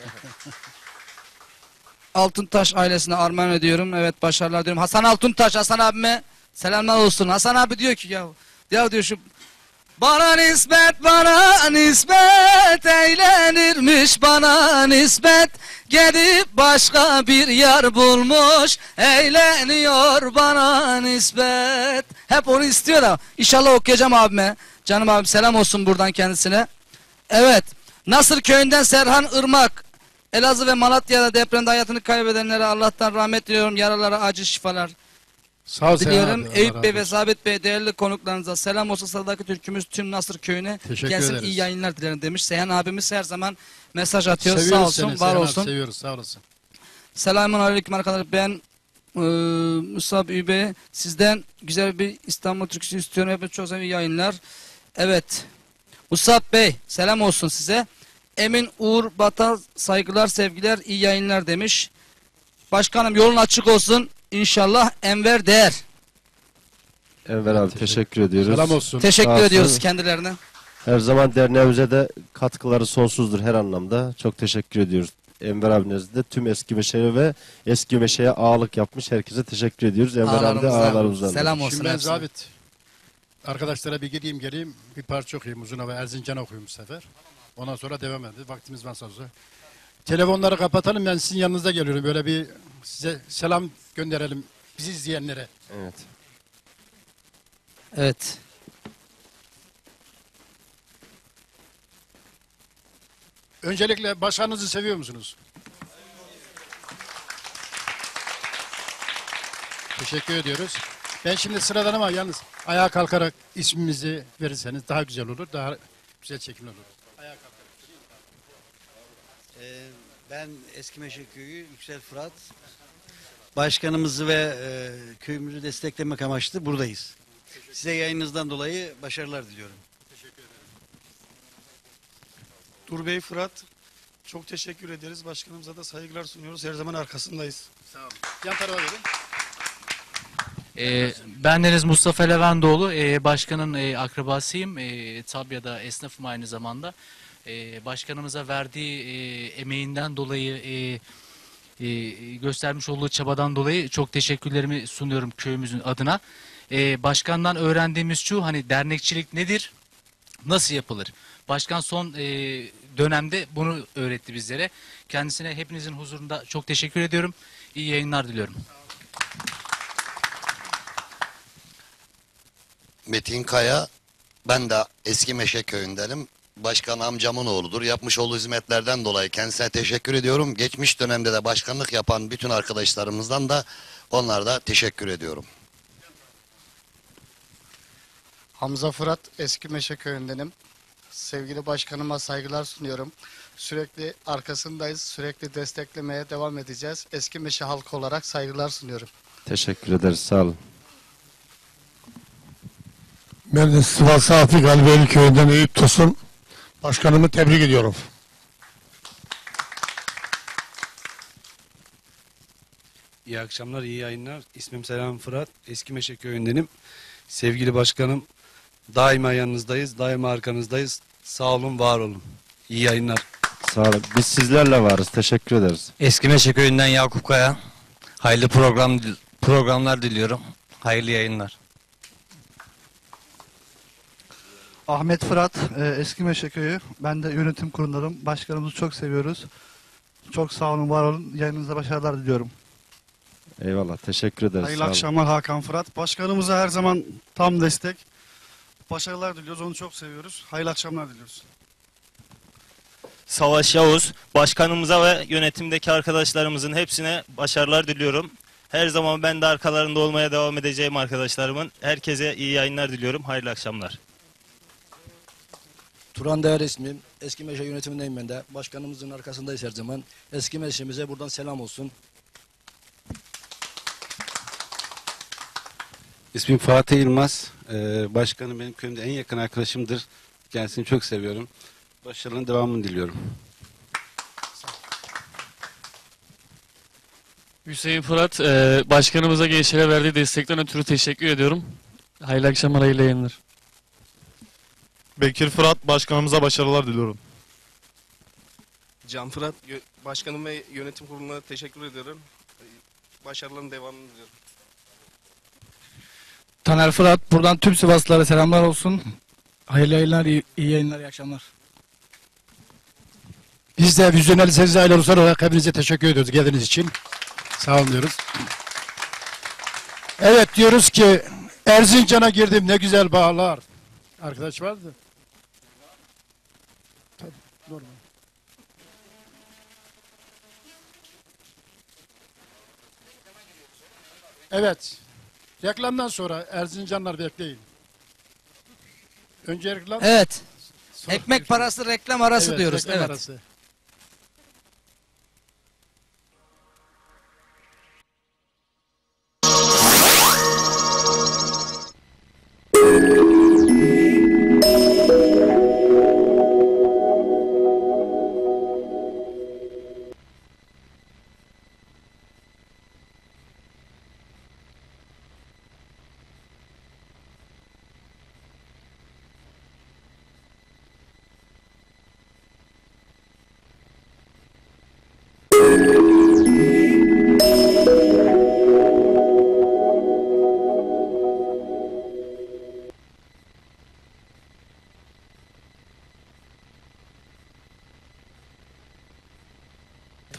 Speaker 2: Altuntaş ailesine armağan ediyorum. Evet, başarılar diyorum. Hasan Altuntaş, Hasan abime selamlar olsun. Hasan abi diyor ki ya, ya diyor şu bana nispet, bana nispet eğlenirmiş, bana nispet gidip başka bir yer bulmuş eğleniyor bana nispet. Hep onu istiyor da inşallah okuyacağım abime. Canım abim, selam olsun buradan kendisine. Evet, Nasır Köyü'nden Serhan Irmak. Elazığ ve Malatya'da depremde hayatını kaybedenlere Allah'tan rahmet diliyorum. Yaralara acil şifalar
Speaker 1: Sağ ol
Speaker 2: diliyorum.
Speaker 1: Serhan abi, Allah
Speaker 2: Eyüp
Speaker 1: razı
Speaker 2: Bey ve
Speaker 1: olsun.
Speaker 2: Sabit Bey, değerli konuklarınıza selam olsun. Sıradaki türkümüz tüm Nasır Köyü'ne
Speaker 1: Teşekkür
Speaker 2: gelsin.
Speaker 1: ederiz.
Speaker 2: İyi yayınlar dilerim demiş. Seyhan abimiz her zaman mesaj atıyor. Sağ
Speaker 1: Seviyoruz
Speaker 2: olsun,
Speaker 1: seni,
Speaker 2: var
Speaker 1: Serhan abi,
Speaker 2: olsun.
Speaker 1: seviyoruz, sağ olasın.
Speaker 2: Selamun aleyküm arkadaşlar. Ben e, Musab Übe. Sizden güzel bir İstanbul türküsü istiyorum. Hepiniz çok iyi yayınlar. Evet. Musab Bey, selam olsun size. Emin Uğur Batal saygılar sevgiler iyi yayınlar demiş. Başkanım yolun açık olsun. İnşallah Enver değer.
Speaker 3: Enver abi teşekkür ediyoruz.
Speaker 1: Selam olsun.
Speaker 2: Teşekkür
Speaker 3: Sağ olsun.
Speaker 2: ediyoruz kendilerine.
Speaker 3: Her zaman derneğimize de katkıları sonsuzdur her anlamda. Çok teşekkür ediyoruz. Enver abiniz de tüm eski meşeye ve eski meşeye ağalık yapmış. Herkese teşekkür ediyoruz. Enver abi de
Speaker 2: Ağalarımızdan
Speaker 3: ağalarımızdan.
Speaker 2: selam olsun.
Speaker 1: Şimdi ben
Speaker 2: hepsine.
Speaker 1: Zabit. Arkadaşlara bir gideyim geleyim. Bir parça okuyayım. Uzuna ve Erzincan okuyayım bu sefer. Ondan sonra devam edelim. Vaktimiz varsa olsa. Telefonları kapatalım. Ben sizin yanınızda geliyorum. Böyle bir size selam gönderelim. Bizi izleyenlere.
Speaker 3: Evet.
Speaker 2: Evet.
Speaker 1: Öncelikle başkanınızı seviyor musunuz? Teşekkür ediyoruz. Ben şimdi sıradan ama yalnız ayağa kalkarak ismimizi verirseniz daha güzel olur. Daha güzel çekim olur. Ayağa kalkarak.
Speaker 6: Ee, ben Eskimeşe Köyü Yüksel Fırat. Başkanımızı ve e, köyümüzü desteklemek amaçlı buradayız. Size yayınınızdan dolayı başarılar diliyorum.
Speaker 7: Dur Bey Fırat, çok teşekkür ederiz. Başkanımıza da saygılar sunuyoruz. Her zaman arkasındayız.
Speaker 1: Sağ olun. Yan tarafa verin.
Speaker 8: Ee, ben Deniz Mustafa Levendoğlu, ee, başkanın ee, akrabasıyım. Ee, Tabya'da esnafım aynı zamanda. Ee, başkanımıza verdiği ee, emeğinden dolayı, ee, ee, göstermiş olduğu çabadan dolayı çok teşekkürlerimi sunuyorum köyümüzün adına. Ee, başkandan öğrendiğimiz şu, hani dernekçilik nedir, nasıl yapılır? Başkan son ee, dönemde bunu öğretti bizlere. Kendisine hepinizin huzurunda çok teşekkür ediyorum. İyi yayınlar diliyorum.
Speaker 9: Metin Kaya, ben de Eskimeşe köyündenim. Başkan amcamın oğludur. Yapmış olduğu hizmetlerden dolayı kendisine teşekkür ediyorum. Geçmiş dönemde de başkanlık yapan bütün arkadaşlarımızdan da onlara da teşekkür ediyorum.
Speaker 10: Hamza Fırat, Eskimeşe köyündenim. Sevgili başkanıma saygılar sunuyorum. Sürekli arkasındayız, sürekli desteklemeye devam edeceğiz. Eskimeşe halkı olarak saygılar sunuyorum.
Speaker 3: Teşekkür ederiz. Sağ olun.
Speaker 11: Ben de Sivas Safi Galibeli Köyü'nden Eyüp Tosun. Başkanımı tebrik ediyorum.
Speaker 12: İyi akşamlar, iyi yayınlar. İsmim Selam Fırat. Eskimeşe köyündenim. Sevgili başkanım, daima yanınızdayız, daima arkanızdayız. Sağ olun, var olun. İyi yayınlar.
Speaker 3: Sağ olun. Biz sizlerle varız. Teşekkür ederiz.
Speaker 13: Eskimeşe köyünden Yakup Kaya. Hayırlı program programlar diliyorum. Hayırlı yayınlar.
Speaker 14: Ahmet Fırat, e, Eskimeşe Köyü. Ben de yönetim kurulundayım. Başkanımızı çok seviyoruz. Çok sağ olun, var olun. Yayınınızda başarılar diliyorum.
Speaker 3: Eyvallah. Teşekkür ederiz.
Speaker 7: Hayırlı
Speaker 3: Sağ olun.
Speaker 7: akşamlar Hakan Fırat. Başkanımıza her zaman tam destek. Başarılar diliyoruz. Onu çok seviyoruz. Hayırlı akşamlar diliyoruz.
Speaker 15: Savaş Yavuz, başkanımıza ve yönetimdeki arkadaşlarımızın hepsine başarılar diliyorum. Her zaman ben de arkalarında olmaya devam edeceğim arkadaşlarımın. Herkese iyi yayınlar diliyorum. Hayırlı akşamlar.
Speaker 16: Turan Değer ismim. Eskimeşe yönetimindeyim ben de. Başkanımızın arkasındayız her zaman. Eskimeşe'mize buradan selam olsun.
Speaker 12: İsmim Fatih Yılmaz. Ee, başkanım benim köyümde en yakın arkadaşımdır. Kendisini çok seviyorum. Başarıların devamını diliyorum.
Speaker 17: Hüseyin Fırat, e, başkanımıza gençlere verdiği destekten ötürü teşekkür ediyorum. Hayırlı akşamlar, hayırlı yayınlar.
Speaker 18: Bekir Fırat, başkanımıza başarılar diliyorum.
Speaker 19: Can Fırat, başkanım ve yönetim kuruluna teşekkür ediyorum. Başarıların devamını diliyorum.
Speaker 14: Taner Fırat, buradan tüm Sivaslılara selamlar olsun. Hayırlı yayınlar, iyi, iyi yayınlar, iyi akşamlar.
Speaker 1: Biz de Vizyoner Lisesi Aile Ruslar olarak hepinize teşekkür ediyoruz geldiğiniz için. Sağ olun diyoruz. Evet diyoruz ki Erzincan'a girdim ne güzel bağlar. Arkadaş vardı. Tabii, normal. Evet. Reklamdan sonra Erzincanlar bekleyin. Önce reklam.
Speaker 2: Evet. Ekmek parası reklam arası
Speaker 1: Evet,
Speaker 2: diyoruz.
Speaker 1: reklam
Speaker 2: Evet.
Speaker 1: arası.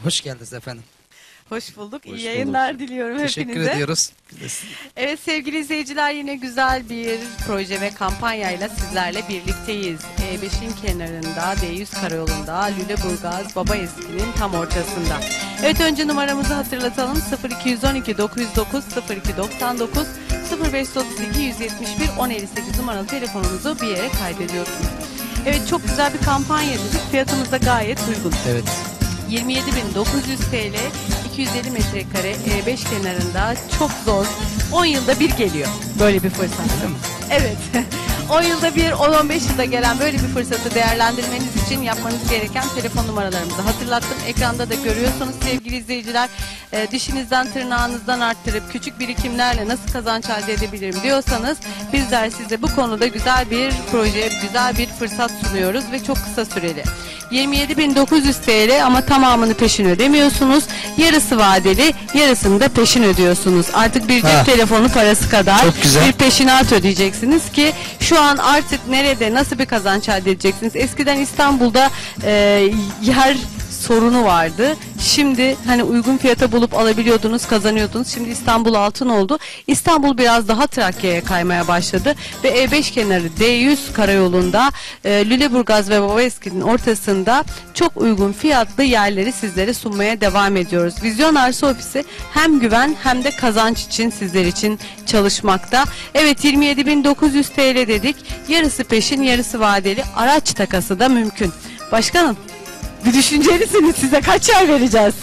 Speaker 2: Hoş geldiniz efendim.
Speaker 20: Hoş bulduk.
Speaker 2: Hoş
Speaker 20: İyi yayınlar
Speaker 2: bulduk.
Speaker 20: diliyorum
Speaker 2: Teşekkür
Speaker 20: hepinize.
Speaker 2: ediyoruz.
Speaker 20: Evet sevgili izleyiciler, yine güzel bir proje ve kampanyayla sizlerle birlikteyiz. E beşin kenarında, D yüz karayolunda, Lüleburgaz Babaeski'nin tam ortasında. Evet, önce numaramızı hatırlatalım. sıfır iki on iki dokuz yüz dokuz sıfır iki doksan dokuz sıfır beş otuz iki yüz yetmiş bir on elli sekiz numaralı telefonunuzu bir yere kaydediyorsunuz. Evet, çok güzel bir kampanya dedik. Fiyatımız da gayet uygun.
Speaker 2: Evet.
Speaker 20: yirmi yedi bin dokuz yüz TL, iki yüz elli metrekare E beş kenarında, çok zor. on yılda bir geliyor böyle bir fırsat. Değil mi? Evet. on yılda bir, on on beş yılda gelen böyle bir fırsatı değerlendirmeniz için yapmanız gereken telefon numaralarımızı hatırlattım. Ekranda da görüyorsunuz sevgili izleyiciler. E, dişinizden tırnağınızdan arttırıp küçük birikimlerle nasıl kazanç elde edebilirim diyorsanız, bizler size bu konuda güzel bir proje, güzel bir fırsat sunuyoruz ve çok kısa süreli. yirmi yedi bin dokuz yüz TL ama tamamını peşin ödemiyorsunuz. Yarısı vadeli, yarısını da peşin ödüyorsunuz. Artık bir cep
Speaker 2: Ha.
Speaker 20: telefonu parası kadar
Speaker 2: Çok güzel.
Speaker 20: bir peşinat ödeyeceksiniz ki şu an artık nerede, nasıl bir kazanç elde edeceksiniz? Eskiden İstanbul'da e, yer sorunu vardı. Şimdi hani uygun fiyata bulup alabiliyordunuz, kazanıyordunuz. Şimdi İstanbul altın oldu. İstanbul biraz daha Trakya'ya kaymaya başladı ve E beş kenarı D yüz karayolunda e, Lüleburgaz ve Babaeski'nin ortasında çok uygun fiyatlı yerleri sizlere sunmaya devam ediyoruz. Vizyon Arsa Ofisi hem güven hem de kazanç için sizler için çalışmakta. Evet, yirmi yedi bin dokuz yüz TL dedik. Yarısı peşin, yarısı vadeli. Araç takası da mümkün. Başkanım, bir düşüncelisiniz, size kaç yer vereceğiz?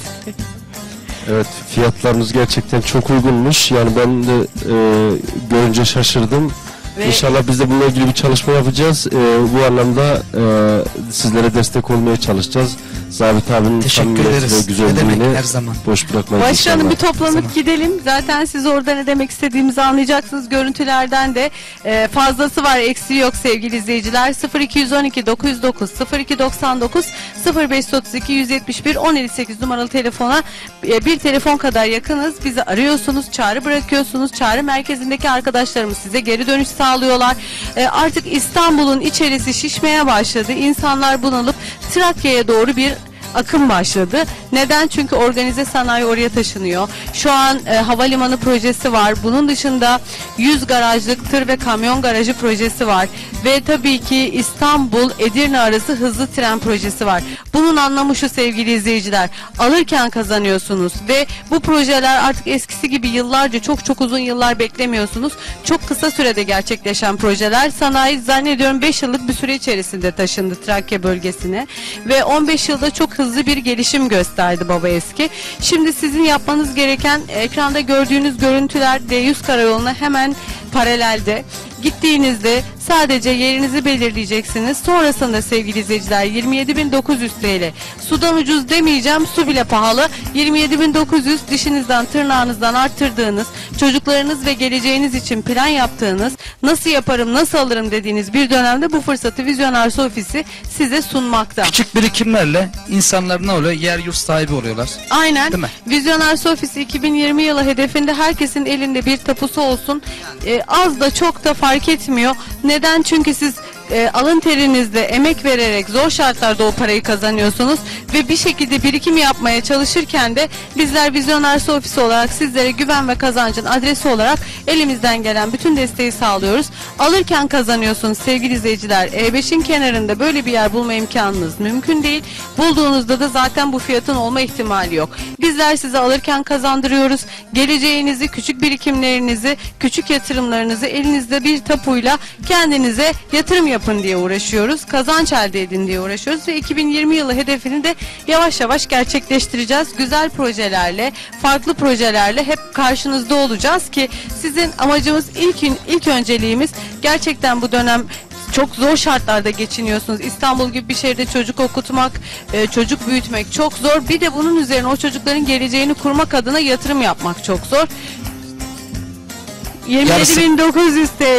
Speaker 3: Evet, fiyatlarımız gerçekten çok uygunmuş. Yani ben de e, görünce şaşırdım.
Speaker 20: Ve-
Speaker 3: İnşallah biz de bununla ilgili bir çalışma yapacağız. E, bu anlamda e, sizlere destek olmaya çalışacağız. Zabit abinin samimiyet
Speaker 2: ederiz.
Speaker 3: ve
Speaker 2: Ne
Speaker 3: güzelliğini
Speaker 2: demek, her zaman.
Speaker 3: boş bırakmayız
Speaker 20: Başkanım,
Speaker 3: inşallah.
Speaker 20: bir toplanıp gidelim. Zaten siz orada ne demek istediğimizi anlayacaksınız. Görüntülerden de e, fazlası var, eksiği yok sevgili izleyiciler. sıfır iki on iki dokuz yüz dokuz sıfır iki doksan dokuz sıfır beş otuz iki yüz yetmiş bir on elli sekiz numaralı telefona e, bir telefon kadar yakınız. Bizi arıyorsunuz, çağrı bırakıyorsunuz. Çağrı merkezindeki arkadaşlarımız size geri dönüş sağlıyorlar. E, artık İstanbul'un içerisi şişmeye başladı. İnsanlar bunalıp Trakya'ya doğru bir akım başladı. Neden? Çünkü organize sanayi oraya taşınıyor. Şu an e, havalimanı projesi var. Bunun dışında yüz garajlık tır ve kamyon garajı projesi var. Ve tabii ki İstanbul Edirne arası hızlı tren projesi var. Bunun anlamı şu sevgili izleyiciler. Alırken kazanıyorsunuz ve bu projeler artık eskisi gibi yıllarca, çok çok uzun yıllar beklemiyorsunuz. Çok kısa sürede gerçekleşen projeler. Sanayi zannediyorum beş yıllık bir süre içerisinde taşındı Trakya bölgesine ve on beş yılda çok hızlı bir gelişim gösterdi Babaeski. Şimdi sizin yapmanız gereken, ekranda gördüğünüz görüntüler D yüz karayoluna hemen paralelde. Gittiğinizde sadece yerinizi belirleyeceksiniz. Sonrasında sevgili izleyiciler, yirmi yedi bin dokuz yüz TL. Sudan ucuz demeyeceğim, su bile pahalı. yirmi yedi bin dokuz yüz dişinizden tırnağınızdan arttırdığınız, çocuklarınız ve geleceğiniz için plan yaptığınız, nasıl yaparım, nasıl alırım dediğiniz bir dönemde bu fırsatı Vizyon Arsa Ofisi size sunmakta.
Speaker 2: Küçük birikimlerle insanlar ne oluyor? Yer yurt sahibi oluyorlar.
Speaker 20: Aynen.
Speaker 2: Değil mi?
Speaker 20: Vizyon Arsa Ofisi iki bin yirmi yılı hedefinde herkesin elinde bir tapusu olsun. Ee, az da çok da fark etmiyor. Neden? Çünkü siz e, alın terinizle emek vererek zor şartlarda o parayı kazanıyorsunuz ve bir şekilde birikim yapmaya çalışırken de bizler Vizyon Arsa Ofisi olarak sizlere güven ve kazancın adresi olarak elimizden gelen bütün desteği sağlıyoruz. Alırken kazanıyorsunuz sevgili izleyiciler. E beşin kenarında böyle bir yer bulma imkanınız mümkün değil. Bulduğunuzda da zaten bu fiyatın olma ihtimali yok. Bizler size alırken kazandırıyoruz. Geleceğinizi, küçük birikimlerinizi, küçük yatırımlarınızı elinizde bir tapuyla kendinize yatırım yapın diye uğraşıyoruz. Kazanç elde edin diye uğraşıyoruz ve iki bin yirmi yılı hedefini de yavaş yavaş gerçekleştireceğiz. Güzel projelerle, farklı projelerle hep karşınızda olacağız ki sizin amacımız, ilk ilk önceliğimiz gerçekten bu dönem çok zor şartlarda geçiniyorsunuz. İstanbul gibi bir şehirde çocuk okutmak, e, çocuk büyütmek çok zor. Bir de bunun üzerine o çocukların geleceğini kurmak adına yatırım yapmak çok zor. yirmi yedi bin dokuz yüz TL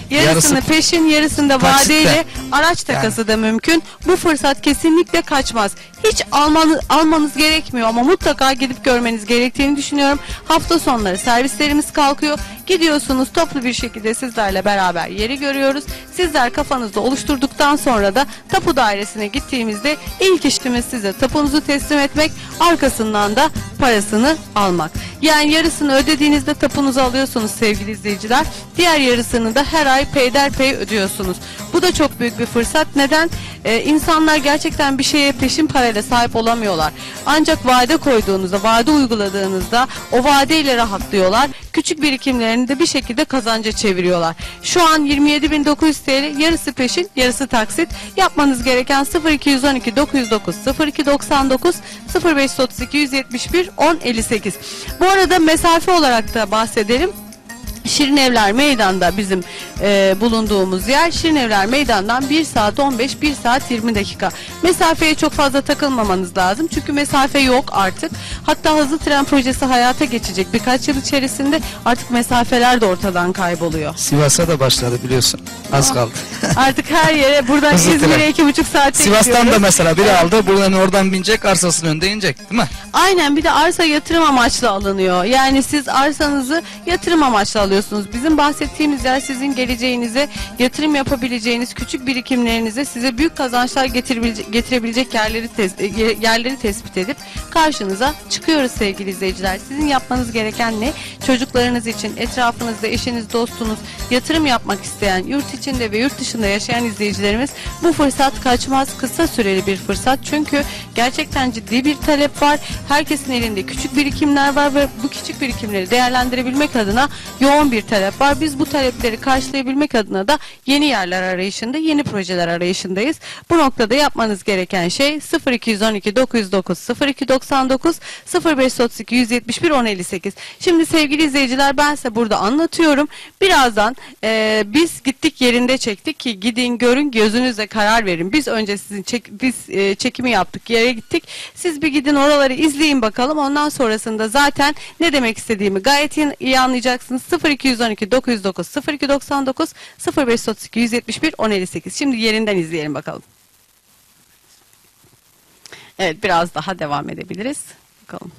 Speaker 20: Yarısını
Speaker 2: Yarısı
Speaker 20: peşin, yarısını da
Speaker 2: taksitle.
Speaker 20: vadeyle, araç takası da mümkün. Bu fırsat kesinlikle kaçmaz. Hiç almanız, almanız gerekmiyor ama mutlaka gidip görmeniz gerektiğini düşünüyorum. Hafta sonları servislerimiz kalkıyor. Gidiyorsunuz, toplu bir şekilde sizlerle beraber yeri görüyoruz. Sizler kafanızda oluşturduktan sonra da tapu dairesine gittiğimizde ilk işimiz size tapunuzu teslim etmek, arkasından da parasını almak. Yani yarısını ödediğinizde tapunuzu alıyorsunuz sevgili izleyiciler. Diğer yarısını da her ay peyderpey ödüyorsunuz. Bu da çok büyük bir fırsat. Neden? Ee, insanlar gerçekten bir şeye peşin parayla sahip olamıyorlar. Ancak vade koyduğunuzda, vade uyguladığınızda o vadeyle rahatlıyorlar. Küçük birikimlerini de bir şekilde kazanca çeviriyorlar. Şu an yirmi yedi bin dokuz yüz TL, yarısı peşin, yarısı taksit. Yapmanız gereken sıfır iki yüz on iki dokuz yüz dokuz sıfır iki doksan dokuz sıfır beş otuz iki yüz yetmiş bir on elli sekiz. Bu arada mesafe olarak da bahsedelim. Şirinevler Meydan'da bizim e, bulunduğumuz yer. Şirinevler Meydan'dan bir saat on beş, bir saat yirmi dakika. Mesafeye çok fazla takılmamanız lazım. Çünkü mesafe yok artık. Hatta hızlı tren projesi hayata geçecek. Birkaç yıl içerisinde artık mesafeler de ortadan kayboluyor.
Speaker 2: Sivas'a da başladı biliyorsun. Az kaldı.
Speaker 20: Artık her yere, buradan
Speaker 2: Hızlı
Speaker 20: İzmir'e
Speaker 2: tren.
Speaker 20: iki buçuk saat
Speaker 2: Sivas'tan da
Speaker 20: bekliyoruz.
Speaker 2: mesela biri
Speaker 20: Evet.
Speaker 2: aldı. Buradan oradan binecek, arsasının önünde inecek değil mi?
Speaker 20: Aynen, bir de arsa yatırım amaçlı alınıyor. Yani siz arsanızı yatırım amaçlı alıyorsunuz. Bizim bahsettiğimiz yer sizin geleceğinize yatırım yapabileceğiniz, küçük birikimlerinize size büyük kazançlar getirebilecek, getirebilecek yerleri, tes, yerleri tespit edip karşınıza çıkıyoruz sevgili izleyiciler. Sizin yapmanız gereken ne? Çocuklarınız için, etrafınızda eşiniz, dostunuz, yatırım yapmak isteyen, yurt içinde ve yurt dışında yaşayan izleyicilerimiz, bu fırsat kaçmaz. Kısa süreli bir fırsat. Çünkü gerçekten ciddi bir talep var. Herkesin elinde küçük birikimler var ve bu küçük birikimleri değerlendirebilmek adına yoğun bir talep var. Biz bu talepleri karşılayabilmek adına da yeni yerler arayışında, yeni projeler arayışındayız. Bu noktada yapmanız gereken şey sıfır iki yüz on iki dokuz yüz dokuz sıfır iki doksan dokuz sıfır beş otuz iki yüz yetmiş bir on elli sekiz. Şimdi sevgili izleyiciler, ben size burada anlatıyorum. Birazdan e, biz gittik, yerinde çektik ki gidin görün, gözünüzle karar verin. Biz önce sizin çek, biz e, çekimi yaptık, yere gittik. Siz bir gidin oraları izleyin bakalım. Ondan sonrasında zaten ne demek istediğimi gayet iyi, iyi anlayacaksınız. sıfır iki yüz on iki dokuz yüz dokuz sıfır iki doksan dokuz sıfır beş otuz iki yüz yetmiş bir on elli sekiz. Şimdi yerinden izleyelim bakalım. Evet, biraz daha devam edebiliriz. Bakalım.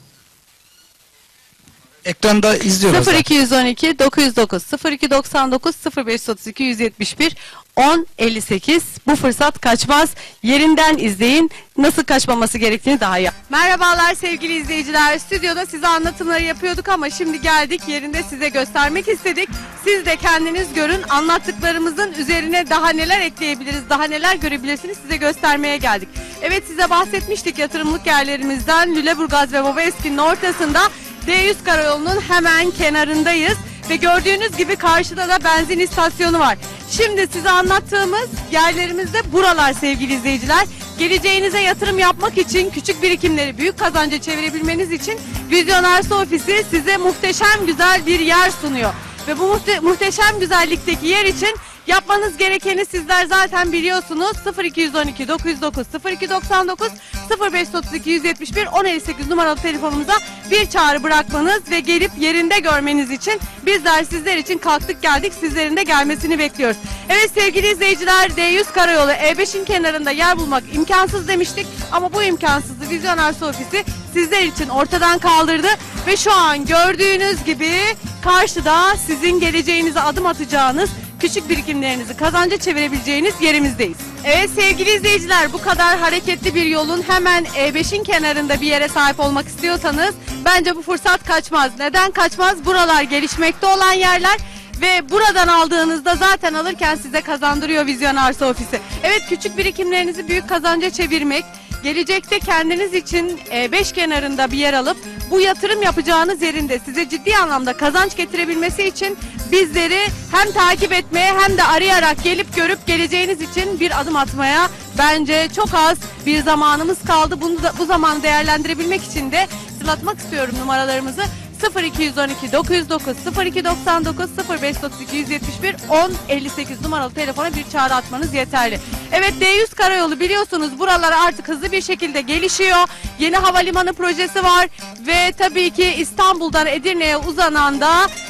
Speaker 2: Ekranda izliyoruz.
Speaker 20: sıfır iki yüz on iki dokuz yüz dokuz sıfır iki doksan dokuz sıfır beş otuz iki yüz yetmiş bir on elli sekiz. Bu fırsat kaçmaz. Yerinden izleyin. Nasıl kaçmaması gerektiğini daha iyi. Merhabalar sevgili izleyiciler. Stüdyoda size anlatımları yapıyorduk ama şimdi geldik, yerinde size göstermek istedik. Siz de kendiniz görün. Anlattıklarımızın üzerine daha neler ekleyebiliriz, daha neler görebilirsiniz size göstermeye geldik. Evet, size bahsetmiştik yatırımlık yerlerimizden. Lüleburgaz ve Babaeski'nin ortasında D yüz Karayolu'nun hemen kenarındayız. Ve gördüğünüz gibi karşıda da benzin istasyonu var. Şimdi size anlattığımız yerlerimiz de buralar sevgili izleyiciler. Geleceğinize yatırım yapmak için, küçük birikimleri büyük kazanca çevirebilmeniz için Vizyon Arsa Ofisi size muhteşem güzel bir yer sunuyor. Ve bu muhte muhteşem güzellikteki yer için yapmanız gerekeni sizler zaten biliyorsunuz. sıfır iki yüz on iki dokuz yüz dokuz sıfır iki doksan dokuz sıfır beş otuz iki yüz yetmiş bir on elli sekiz numaralı telefonumuza bir çağrı bırakmanız ve gelip yerinde görmeniz için bizler sizler için kalktık geldik, sizlerin de gelmesini bekliyoruz. Evet sevgili izleyiciler, D yüz Karayolu E beşin kenarında yer bulmak imkansız demiştik ama bu imkansızlığı Vizyon Arsa Ofisi sizler için ortadan kaldırdı ve şu an gördüğünüz gibi karşıda sizin geleceğinize adım atacağınız, küçük birikimlerinizi kazanca çevirebileceğiniz yerimizdeyiz. Evet sevgili izleyiciler, bu kadar hareketli bir yolun hemen E beşin kenarında bir yere sahip olmak istiyorsanız bence bu fırsat kaçmaz. Neden kaçmaz? Buralar gelişmekte olan yerler ve buradan aldığınızda zaten alırken size kazandırıyor Vizyon Arsa Ofisi. Evet, küçük birikimlerinizi büyük kazanca çevirmek, gelecekte kendiniz için E beş kenarında bir yer alıp bu yatırım yapacağınız yerinde size ciddi anlamda kazanç getirebilmesi için bizleri hem takip etmeye hem de arayarak gelip görüp geleceğiniz için bir adım atmaya bence çok az bir zamanımız kaldı. Bunu da, bu zamanı değerlendirebilmek için de hatırlatmak istiyorum numaralarımızı. sıfır iki yüz on iki dokuz yüz dokuz sıfır iki doksan dokuz sıfır beş otuz iki yüz yetmiş bir on elli sekiz numaralı telefona bir çağrı atmanız yeterli. Evet, D yüz Karayolu biliyorsunuz buralar artık hızlı bir şekilde gelişiyor. Yeni havalimanı projesi var ve tabii ki İstanbul'dan Edirne'ye uzanan da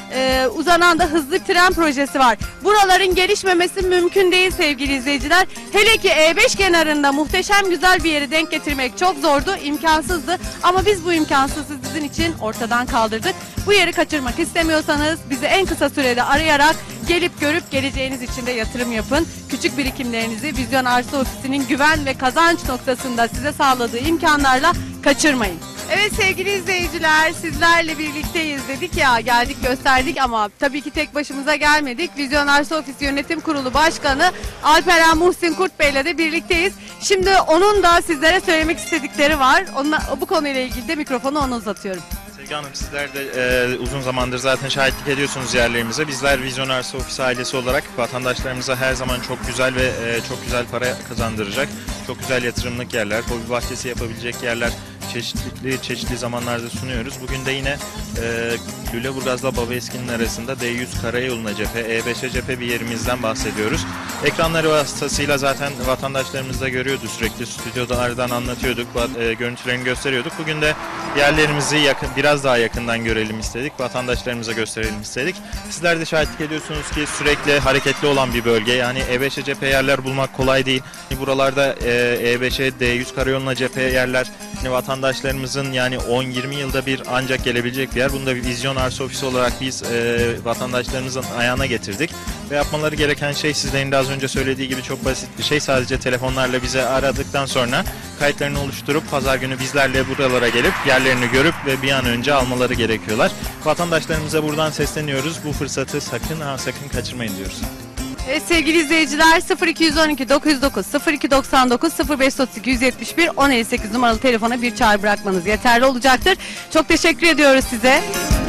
Speaker 20: e, uzanan da hızlı tren projesi var. Buraların gelişmemesi mümkün değil sevgili izleyiciler. Hele ki E beş kenarında muhteşem güzel bir yeri denk getirmek çok zordu, imkansızdı. Ama biz bu imkansızı sizin için ortadan kaldırdık. Bu yeri kaçırmak istemiyorsanız bizi en kısa sürede arayarak gelip görüp geleceğiniz için de yatırım yapın. Küçük birikimlerinizi Vizyon Arsa Ofisi'nin güven ve kazanç noktasında size sağladığı imkanlarla kaçırmayın. Evet sevgili izleyiciler, sizlerle birlikteyiz dedik ya, geldik gösterdik ama tabii ki tek başımıza gelmedik. Vizyon Arsa Ofisi Yönetim Kurulu Başkanı Alperen Muhsin Kurt Bey'le de birlikteyiz. Şimdi onun da sizlere söylemek istedikleri var. Onunla, bu konuyla ilgili de mikrofonu ona uzatıyorum.
Speaker 21: Sevgi Hanım, sizler de e, uzun zamandır zaten şahitlik ediyorsunuz yerlerimize. Bizler Vizyon Arsa Ofisi ailesi olarak vatandaşlarımıza her zaman çok güzel ve e, çok güzel para kazandıracak, çok güzel yatırımlık yerler, hobi bahçesi yapabilecek yerler çeşitli çeşitli zamanlarda sunuyoruz. Bugün de yine e, Lüleburgaz'la Babaeski'nin arasında D yüz Karayolu'na cephe, E beşe cephe bir yerimizden bahsediyoruz. Ekranları vasıtasıyla zaten vatandaşlarımız da görüyordu, sürekli stüdyolardan anlatıyorduk, e, görüntülerini gösteriyorduk. Bugün de yerlerimizi yakın, biraz daha yakından görelim istedik, vatandaşlarımıza gösterelim istedik. Sizler de şahitlik ediyorsunuz ki sürekli hareketli olan bir bölge. Yani E beşe cephe yerler bulmak kolay değil. Buralarda E beşe, D yüz Karayolu'na cephe yerler vatandaşlarımızın yani on yirmi yılda bir ancak gelebilecek bir yer. Bunu da bir Vizyon Arsa Ofisi olarak biz e, vatandaşlarımızın ayağına getirdik. Ve yapmaları gereken şey, sizlerin de az önce söylediği gibi çok basit bir şey. Sadece telefonlarla bize aradıktan sonra kayıtlarını oluşturup pazar günü bizlerle buralara gelip yerlerini görüp ve bir an önce almaları gerekiyorlar. Vatandaşlarımıza buradan sesleniyoruz. Bu fırsatı sakın ha sakın kaçırmayın diyoruz.
Speaker 20: Evet sevgili izleyiciler, sıfır iki on iki dokuz yüz dokuz sıfır iki doksan dokuz sıfır beş otuz iki yüz yetmiş bir on elli sekiz numaralı telefona bir çağrı bırakmanız yeterli olacaktır. Çok teşekkür ediyoruz size.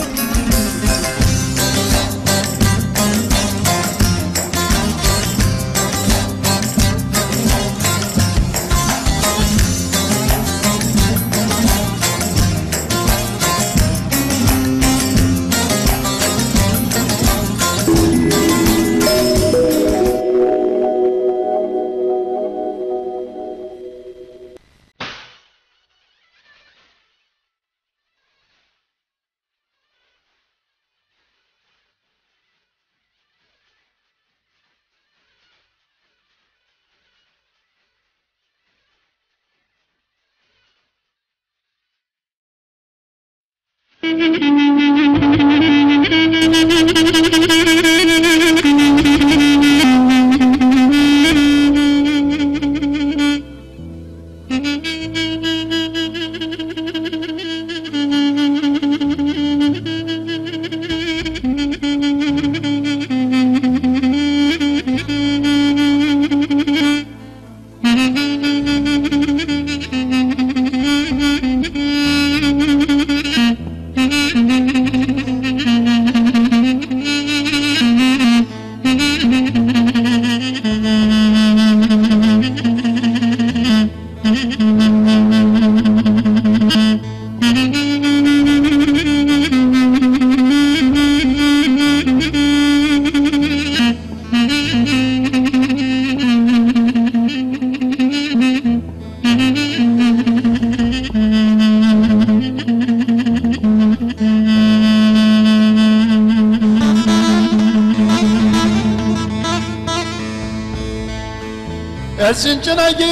Speaker 1: Erzincan'a girdim,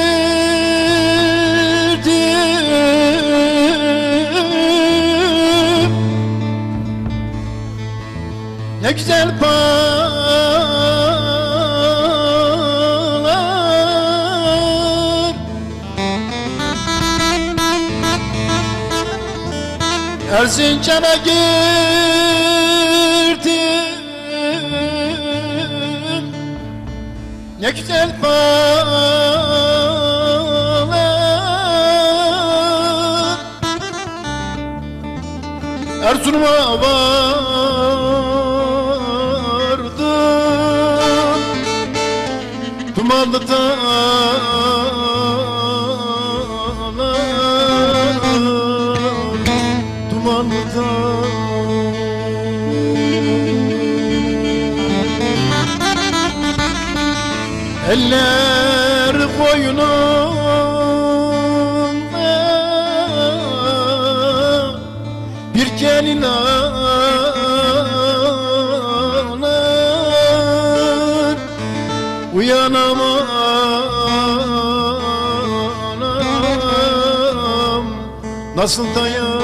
Speaker 1: ne güzel bağlar. Erzincan'a girdim, ne güzel bağlar. Erzurum'a vardım, dumanlı dağlar, dumanlı dağlar. Eller boynuna bir gelin aldım, uyanamam, nasıl dayanam?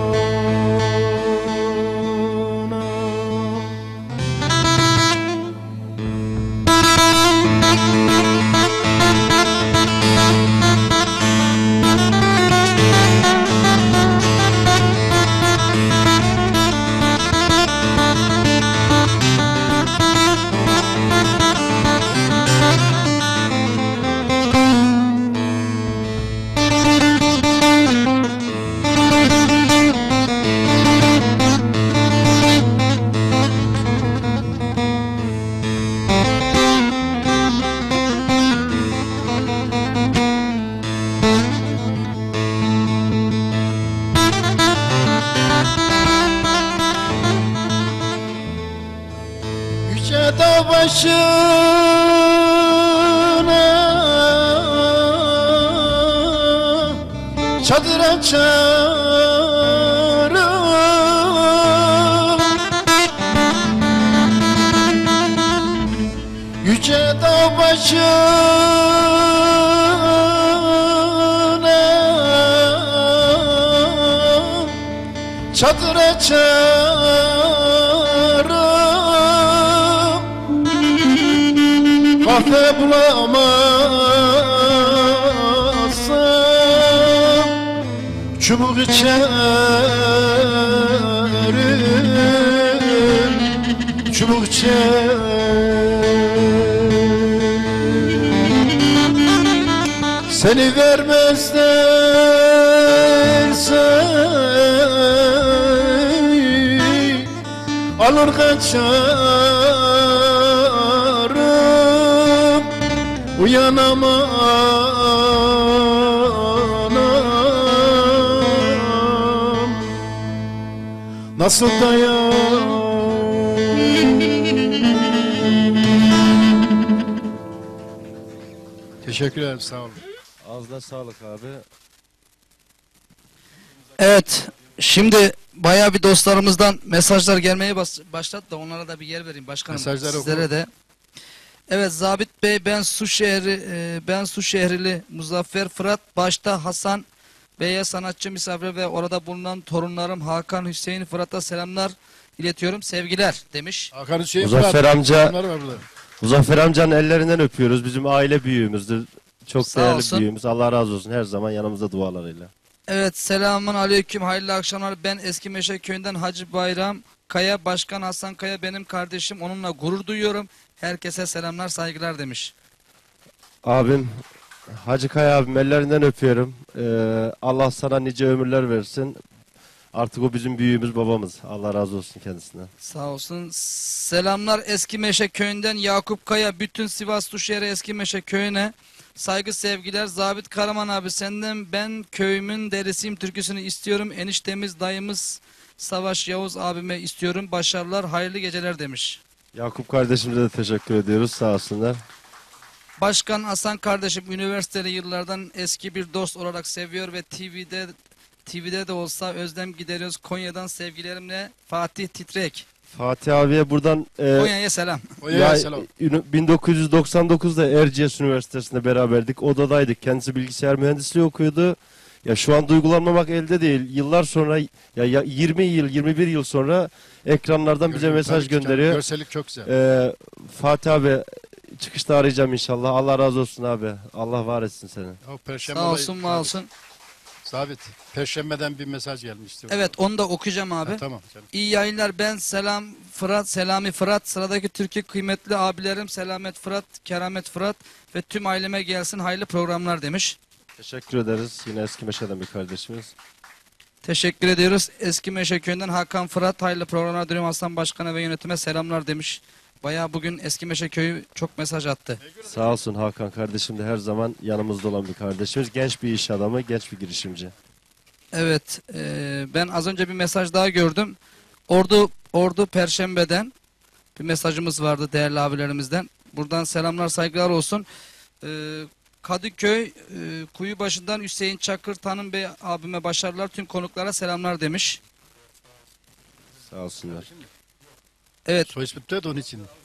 Speaker 1: Yüce dağ başına çadır açarım, yüce dağ başına çadır açarım, kahve bulamazsam çubuk içerim, çubuk içerim. Seni vermezlerse alır kaçarım, uyanamam, nasıl dayan?
Speaker 11: Teşekkür ederim, sağ olun.
Speaker 3: Ağzına sağlık abi.
Speaker 2: Evet, şimdi bayağı bir dostlarımızdan mesajlar gelmeye bas başladı da onlara da bir yer vereyim başkanım.
Speaker 11: Mesajları
Speaker 2: sizlere
Speaker 11: oku.
Speaker 2: de. Evet, Zabit Bey, ben Su şehri e, ben Su şehrili Muzaffer Fırat, başta Hasan Bey'e sanatçı misafir ve orada bulunan torunlarım Hakan, Hüseyin, Fırat'a selamlar iletiyorum, sevgiler demiş.
Speaker 11: Hakan, Hüseyin,
Speaker 3: Muzaffer
Speaker 11: Fırat,
Speaker 3: amca,
Speaker 11: bunlar var burada.
Speaker 3: Muzaffer amcanın ellerinden öpüyoruz. Bizim aile büyüğümüzdür. Çok
Speaker 2: Sağ
Speaker 3: değerli
Speaker 2: olsun.
Speaker 3: büyüğümüz. Allah razı olsun. Her zaman yanımızda dualarıyla.
Speaker 2: Evet, selamun aleyküm, hayırlı akşamlar. Ben Eskimeşe köyünden Hacı Bayram Kaya, Başkan Hasan Kaya benim kardeşim, onunla gurur duyuyorum. Herkese selamlar, saygılar demiş.
Speaker 3: Abim, Hacı Kaya abim, ellerinden öpüyorum. Ee, Allah sana nice ömürler versin. Artık o bizim büyüğümüz, babamız. Allah razı olsun kendisinden.
Speaker 2: Sağ olsun. Selamlar Eskimeşe köyünden Yakup Kaya, bütün Sivas Tuşehir Eskimeşe köyüne saygı sevgiler. Zabit Karaman abi, senden ben köyümün derisiyim türküsünü istiyorum. Eniştemiz, dayımız Savaş Yavuz abime istiyorum. Başarılar, hayırlı geceler demiş.
Speaker 3: Yakup kardeşimize de teşekkür ediyoruz. Sağ olsunlar.
Speaker 2: Başkan Hasan kardeşim, üniversiteli yıllardan eski bir dost olarak seviyor ve T V'de T V'de de olsa özlem gideriyoruz. Konya'dan sevgilerimle Fatih Titrek.
Speaker 3: Fatih abiye buradan e,
Speaker 2: Konya'ya selam.
Speaker 3: ya, ünü- bin dokuz yüz doksan dokuzda Erciyes Üniversitesi'nde beraberdik. Odadaydık. Kendisi bilgisayar mühendisliği okuyordu. Ya şu an duygulanmamak elde değil. Yıllar sonra ya, ya yirmi yıl, yirmi bir yıl sonra ekranlardan bize
Speaker 11: Görüyorum,
Speaker 3: mesaj
Speaker 11: tabii ki,
Speaker 3: gönderiyor.
Speaker 11: görsellik çok güzel.
Speaker 3: Ee, Fatih abi çıkışta arayacağım inşallah. Allah razı olsun abi. Allah var etsin seni.
Speaker 11: O Perşembe
Speaker 2: Sağ
Speaker 11: olayı-
Speaker 2: olsun, var olsun.
Speaker 11: Sabit. Perşembeden bir mesaj gelmişti.
Speaker 2: Evet, onu da okuyacağım abi.
Speaker 11: Ha, tamam canım.
Speaker 2: İyi yayınlar, ben Selam Fırat, Selami Fırat. Sıradaki Türkiye kıymetli abilerim Selamet Fırat, Keramet Fırat ve tüm aileme gelsin, hayırlı programlar demiş.
Speaker 3: Teşekkür ederiz. Yine Eskimeşe'den bir kardeşimiz.
Speaker 2: Teşekkür ediyoruz. Eskimeşe köyünden Hakan Fırat, hayırlı programlar diliyorum. Aslan Başkan'a ve yönetime selamlar demiş. Bayağı bugün Eskimeşe köyü çok mesaj attı.
Speaker 3: Sağ olsun Hakan kardeşim de her zaman yanımızda olan bir kardeşimiz. Genç bir iş adamı, genç bir girişimci.
Speaker 2: Evet, e, ben az önce bir mesaj daha gördüm. Ordu Ordu Perşembe'den bir mesajımız vardı değerli abilerimizden. Buradan selamlar, saygılar olsun. E, Kadıköy e, Kuyubaşı'ndan Hüseyin Çakır Tanım Bey abime başarılar, tüm konuklara selamlar demiş.
Speaker 3: Sağ olsunlar.
Speaker 2: Evet.
Speaker 11: Soy ismi de onun için.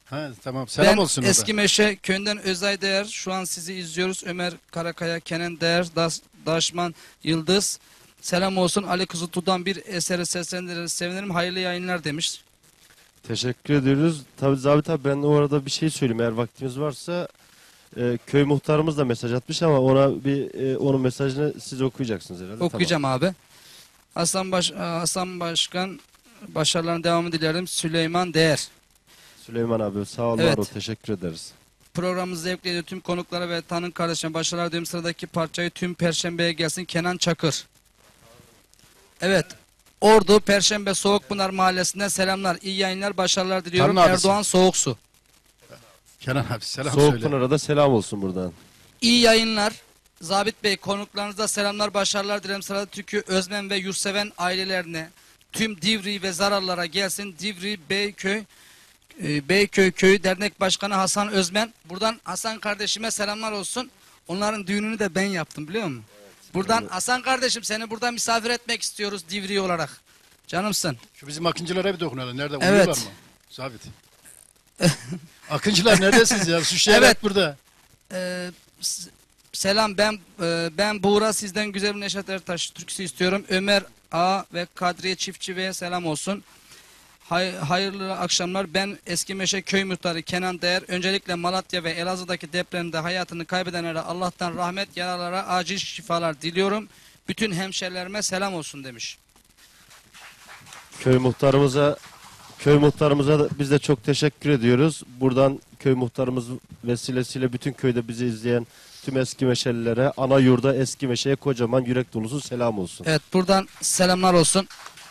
Speaker 1: Ha, tamam. Selam
Speaker 2: ben
Speaker 1: olsun. Ben
Speaker 2: Eski Meşe köyünden Özay Değer. Şu an sizi izliyoruz. Ömer Karakaya, Kenan Değer, Daş, Daşman Yıldız. Selam olsun. Ali Kızıltuğ'dan bir eseri seslendiririz. Sevinirim. Hayırlı yayınlar demiş.
Speaker 3: Teşekkür ediyoruz. Tabii Zabit abi ben o arada bir şey söyleyeyim eğer vaktimiz varsa. E, köy muhtarımız da mesaj atmış ama ona bir e, onun mesajını siz okuyacaksınız herhalde.
Speaker 2: Okuyacağım abi. Hasan, Baş, Hasan Başkan başarıların devamı dilerim. Süleyman Değer.
Speaker 3: Süleyman abi sağ ol,
Speaker 2: Evet.
Speaker 3: var ol, teşekkür ederiz.
Speaker 2: Programımız zevkle ediyor. Tüm konuklara ve tanın kardeşlerine başarılar diyorum. Sıradaki parçayı tüm Perşembe'ye gelsin. Kenan Çakır. Evet. Ordu Perşembe Soğukpınar Mahallesi'nden selamlar. İyi yayınlar, başarılar diliyorum.
Speaker 1: Tanrı abisi.
Speaker 2: Erdoğan Soğuksu.
Speaker 1: Kenan abi selam söyle.
Speaker 3: Soğukpınar'a da selam olsun buradan.
Speaker 2: İyi yayınlar. Zabit Bey konuklarınıza selamlar, başarılar dilerim. Sırada Tükü, Özmen ve Yurtseven ailelerine, tüm Divri ve Zararlara gelsin. Divri Beyköy e, Beyköy Köyü Dernek Başkanı Hasan Özmen. Buradan Hasan kardeşime selamlar olsun. Onların düğününü de ben yaptım biliyor musun? Buradan
Speaker 3: evet.
Speaker 2: Hasan kardeşim seni burada misafir etmek istiyoruz Divri olarak. Canımsın.
Speaker 1: Şu bizim Akıncılara bir dokunalım. Nerede?
Speaker 2: Evet.
Speaker 1: Uyuyorlar mı? Sabit. Akıncılar neredesiniz ya? Şu şeyler
Speaker 2: Evet.
Speaker 1: burada.
Speaker 2: Ee, s- selam ben e, ben Buğra sizden güzel bir Neşet Ertaş türküsü istiyorum. Ömer A ve Kadriye Çiftçi Bey'e selam olsun. Hay, hayırlı akşamlar. Ben Eskimeşe Köy Muhtarı Kenan Değer. Öncelikle Malatya ve Elazığ'daki depremde hayatını kaybedenlere Allah'tan rahmet, yaralara acil şifalar diliyorum. Bütün hemşerilerime selam olsun demiş.
Speaker 3: Köy muhtarımıza köy muhtarımıza da biz de çok teşekkür ediyoruz. Buradan köy muhtarımız vesilesiyle bütün köyde bizi izleyen tüm eski meşelilere, ana yurda Eski Meşe'ye kocaman yürek dolusu selam olsun.
Speaker 2: Evet buradan selamlar olsun.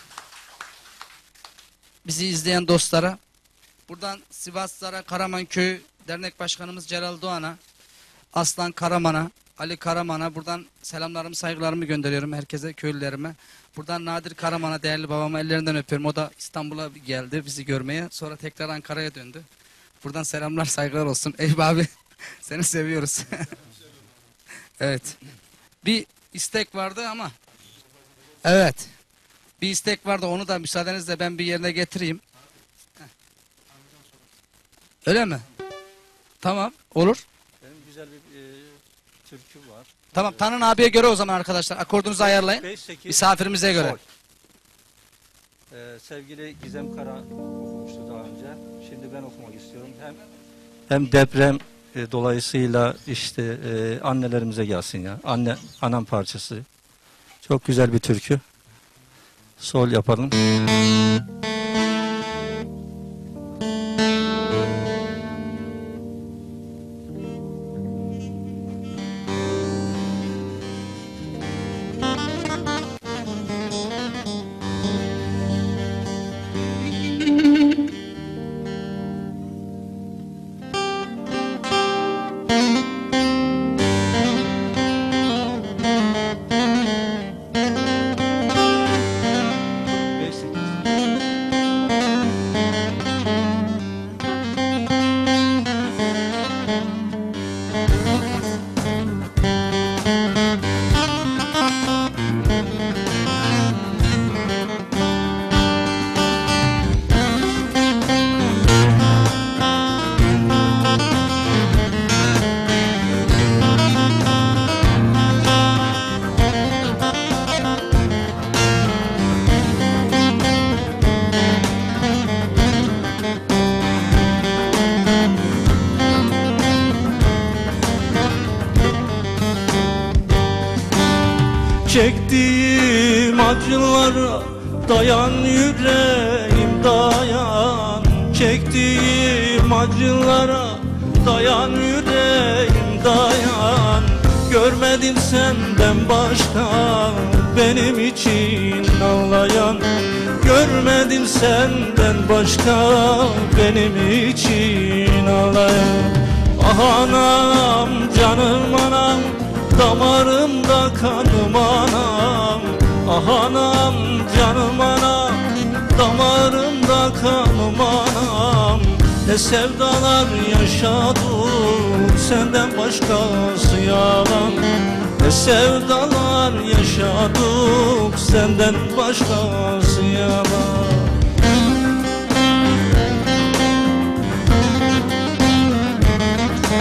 Speaker 2: Bizi izleyen dostlara. Buradan Sivaslara Karaman Köyü Dernek Başkanımız Celal Doğan'a, Aslan Karaman'a, Ali Karaman'a buradan selamlarımı, saygılarımı gönderiyorum herkese, köylülerime. Buradan Nadir Karaman'a, değerli babama ellerinden öpüyorum. O da İstanbul'a geldi bizi görmeye. Sonra tekrar Ankara'ya döndü. Buradan selamlar, saygılar olsun. Eyüp abi seni seviyoruz. Evet. Bir istek vardı ama. Evet. Bir istek vardı, onu da müsaadenizle ben bir yerine getireyim. Heh. Öyle mi? Tamam, olur.
Speaker 4: Benim güzel bir e, türkü var.
Speaker 2: Tamam, Tanın abiye göre o zaman arkadaşlar. Akordunuzu ayarlayın.
Speaker 4: beş sekiz
Speaker 2: Misafirimize göre.
Speaker 4: Sol. Ee, sevgili Gizem Kara okumuştu daha önce. Şimdi ben okumak istiyorum. Hem hem deprem e, dolayısıyla işte e, annelerimize gelsin ya. Anne anam parçası. Çok güzel bir türkü. Sol yapalım.
Speaker 5: Çektiğim acılara dayan yüreğim dayan. Çektiğim acılara dayan yüreğim dayan. Görmedim senden başka benim için ağlayan. Görmedim senden başka benim için ağlayan. Ah anam canım anam, damarımda kanım anam. Ah anam canım anam, damarımda kanım anam. Ne sevdalar yaşadım senden başkası yalan. Ne sevdalar yaşadık senden başkası yalan.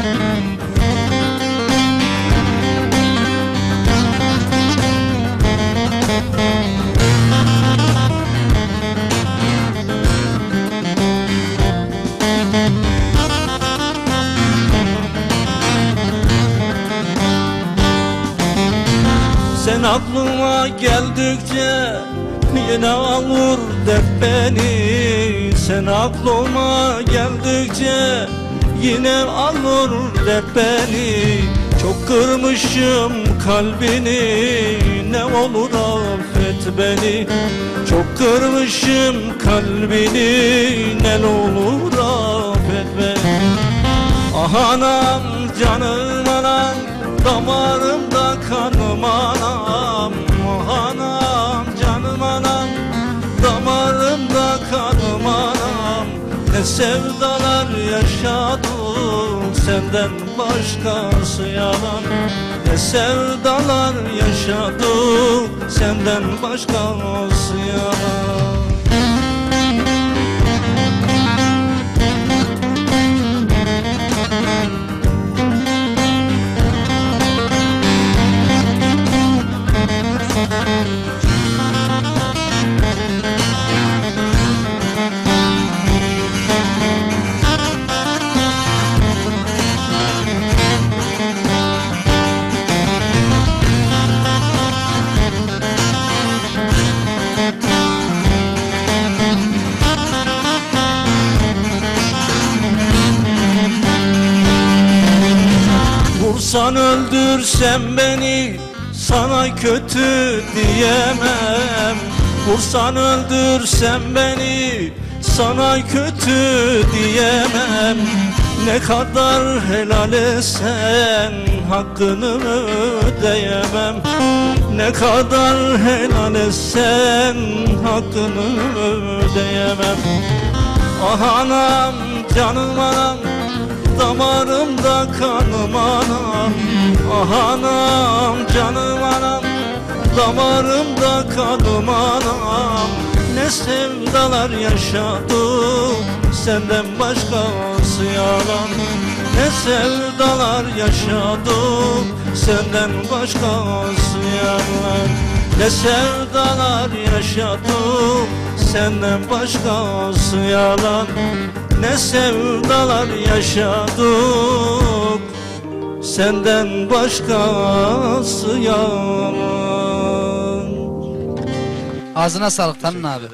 Speaker 5: Sen aklıma geldikçe yine alır dert beni. Sen aklıma geldikçe yine alır dert beni. Çok kırmışım kalbini, ne olur affet beni. Çok kırmışım kalbini, ne olur affet beni. Ah anam, canım anam, damarımda kanım anam. Ah anam, canım anam, damarımda kanım anam. Ne sevdalar yaşadım, senden başkası yalan. Ne sevdalar yaşadım, senden başkası yalan. Vursan öldürsen beni, sana kötü diyemem. Vursan öldürsen beni, sana kötü diyemem. Ne kadar helal etsen hakkını ödeyemem. Ne kadar helal etsen hakkını ödeyemem. Ah anam, canım anam, damarımda kanım anam. Ah anam, canım anam, damarımda kanım anam. Ne sevdalar yaşadım, senden başkası yalan. Ne sevdalar yaşadım, senden başkası yalan. Ne sevdalar yaşadım, senden başkası yalan. Ne sevdalar yaşadık, senden başkası yalan.
Speaker 2: Ağzına sağlık Tanrın abi.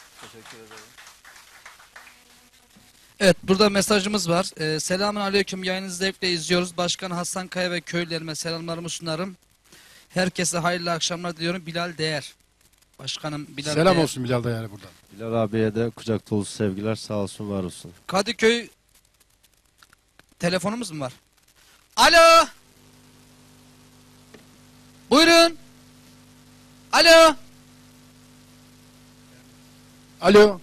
Speaker 2: Evet, burada mesajımız var. Ee, selamun aleyküm, yayınınızı zevkle izliyoruz. Başkan Hasan Kaya ve köylülerime selamlarımı sunarım. Herkese hayırlı akşamlar diliyorum. Bilal Değer. Başkanım Bilal
Speaker 11: Selam
Speaker 2: Değer.
Speaker 11: olsun Bilal Değer'e buradan.
Speaker 3: Bilal abiye de kucak dolusu sevgiler, sağ olsun, var olsun.
Speaker 2: Kadıköy telefonumuz mu var? Alo. Buyurun. Alo.
Speaker 11: Alo.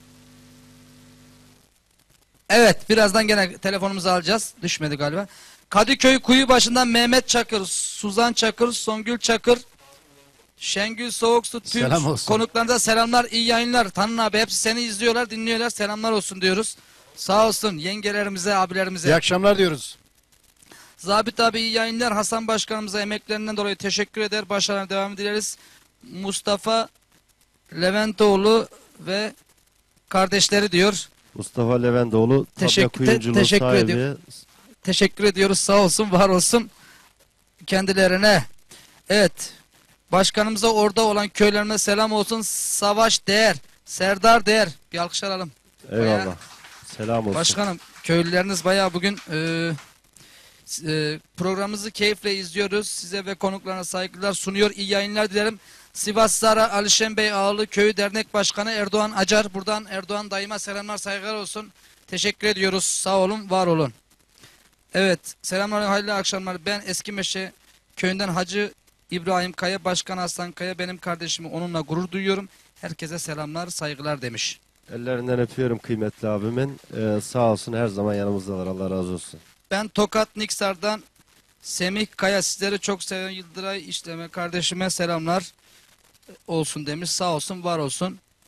Speaker 2: Evet, birazdan gene telefonumuzu alacağız. Düşmedi galiba. Kadıköy Kuyubaşı'ndan Mehmet Çakır, Suzan Çakır, Songül Çakır, Şengül Soğuksu, tüm
Speaker 11: Selam olsun.
Speaker 2: konuklarınıza selamlar, iyi yayınlar. Tanrı abi hepsi seni izliyorlar, dinliyorlar. Selamlar olsun diyoruz. Sağ olsun yengelerimize, abilerimize.
Speaker 11: İyi akşamlar diyoruz.
Speaker 2: Zabit abi iyi yayınlar. Hasan Başkanımıza emeklerinden dolayı teşekkür eder. Başarılar devam dileriz. Mustafa Leventoğlu ve kardeşleri diyor.
Speaker 3: Mustafa Leventoğlu, Tabya
Speaker 2: Teşekkür, te-
Speaker 3: Kuyumculuğu
Speaker 2: teşekkür
Speaker 3: sahibi.
Speaker 2: ediyorum. Teşekkür ediyoruz. Sağ olsun, var olsun kendilerine. Evet. Başkanımıza orada olan köylerime selam olsun. Savaş Değer, Serdar Değer. Bir alkış alalım.
Speaker 3: Eyvallah.
Speaker 2: Bayağı-
Speaker 3: Selam olsun.
Speaker 2: Başkanım, köylüleriniz bayağı bugün e, e, programımızı keyifle izliyoruz. Size ve konuklarına saygılar sunuyor. İyi yayınlar dilerim. Sivas Zara Alişen Bey Ağlı Köyü Dernek Başkanı Erdoğan Acar. Buradan Erdoğan dayıma selamlar, saygılar olsun. Teşekkür ediyoruz. Sağ olun, var olun. Evet, selamlar, hayırlı akşamlar. Ben Eskimeşe köyünden Hacı İbrahim Kaya, Başkan Hasan Kaya, benim kardeşimi, onunla gurur duyuyorum. Herkese selamlar, saygılar demiş.
Speaker 3: Ellerinden öpüyorum kıymetli abimin. Ee, sağ olsun, her zaman yanımızdalar. Allah razı olsun.
Speaker 2: Ben Tokat Niksar'dan Semih Kaya, sizleri çok seviyorum. Yıldıray İşleme kardeşime selamlar olsun demiş. Sağ olsun, var olsun.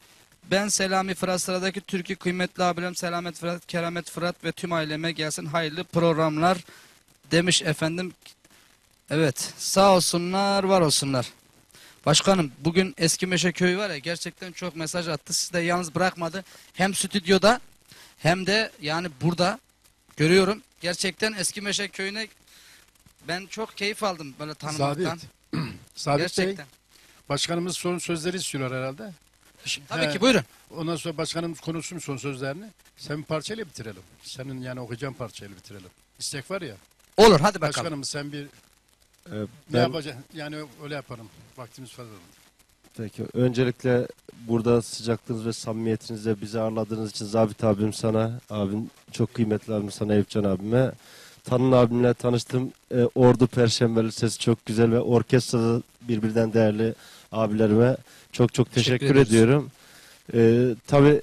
Speaker 2: Ben Selami Fırat, sıradaki Türkiye kıymetli abilerim Selamet Fırat, Keramet Fırat ve tüm aileme gelsin hayırlı programlar demiş efendim. Evet, sağ olsunlar, var olsunlar. Başkanım, bugün Eskimeşe Köyü var ya, gerçekten çok mesaj attı. Sizi de yalnız bırakmadı. Hem stüdyoda hem de yani burada görüyorum. Gerçekten Eskimeşe Köyü'ne ben çok keyif aldım böyle tanımaktan.
Speaker 6: Sabit. Sabit
Speaker 2: Gerçekten.
Speaker 6: Bey, başkanımız son sözleri istiyorlar herhalde.
Speaker 2: Tabii ki, buyurun.
Speaker 6: Ondan sonra başkanımız konuşsun son sözlerini. Sen bir parçayla bitirelim. Senin yani okuyacağın parçayla bitirelim. İstek var ya.
Speaker 2: Olur, hadi bakalım.
Speaker 6: Başkanımız sen bir
Speaker 3: Ee,
Speaker 6: ne
Speaker 3: ben-
Speaker 6: yapacaksın? Yani öyle yaparım. Vaktimiz fazla.
Speaker 3: Peki. Öncelikle burada sıcaklığınız ve samimiyetinizle bizi ağırladığınız için Zabit abim sana, abim çok kıymetli abim sana, Eyüpcan abime. Tanın abimle tanıştım. Ee, Ordu Perşembeli sesi çok güzel ve orkestrada birbirinden değerli abilerime çok çok teşekkür,
Speaker 2: Teşekkür ediyoruz.
Speaker 3: ediyorum. Ee, tabii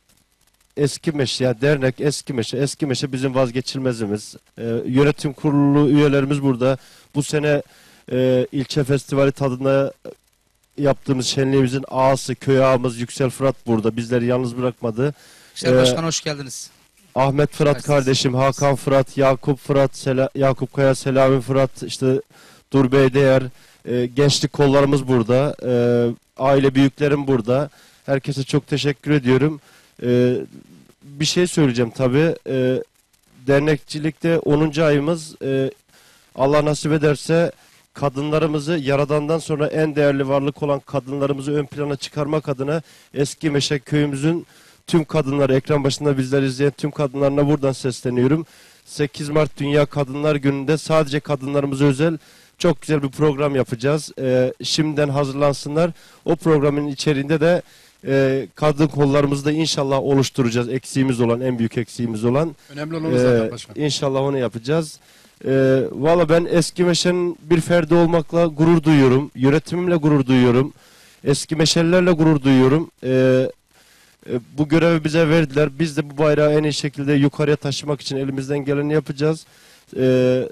Speaker 3: Eskimeşe, ya dernek Eskimeşe, Eskimeşe bizim vazgeçilmezimiz. Ee, yönetim kurulu üyelerimiz burada. Bu sene e, ilçe festivali tadında yaptığımız şenliğimizin ağası, köy ağamız Yüksel Fırat burada. Bizleri yalnız bırakmadı.
Speaker 2: Yüksel
Speaker 3: Ee,
Speaker 2: Başkan, hoş geldiniz.
Speaker 3: Ahmet Fırat kardeşim, Hakan Fırat, Yakup Fırat, Sela, Yakup Kaya, Selami Fırat, işte Durbey Değer, e, gençlik kollarımız burada. E, aile büyüklerim burada. Herkese çok teşekkür ediyorum. E, bir şey söyleyeceğim tabii. E, dernekçilikte onuncu ayımız. E, Allah nasip ederse kadınlarımızı Yaradan'dan sonra en değerli varlık olan kadınlarımızı ön plana çıkarmak adına Eskimeşe köyümüzün tüm kadınları, ekran başında bizleri izleyen tüm kadınlarına buradan sesleniyorum. sekiz Mart Dünya Kadınlar Günü'nde sadece kadınlarımıza özel çok güzel bir program yapacağız. Ee, şimdiden hazırlansınlar. O programın içeriğinde de e, kadın kollarımızı da inşallah oluşturacağız. Eksiğimiz olan, en büyük eksiğimiz olan.
Speaker 6: Önemli olan o zaten başkan.
Speaker 3: İnşallah onu yapacağız. Ee, Valla ben Eskimeşe'nin bir ferdi olmakla gurur duyuyorum. Yönetimimle gurur duyuyorum. Eskimeşelilerle gurur duyuyorum. Ee, e, bu görevi bize verdiler. Biz de bu bayrağı en iyi şekilde yukarıya taşımak için elimizden geleni yapacağız. Ee,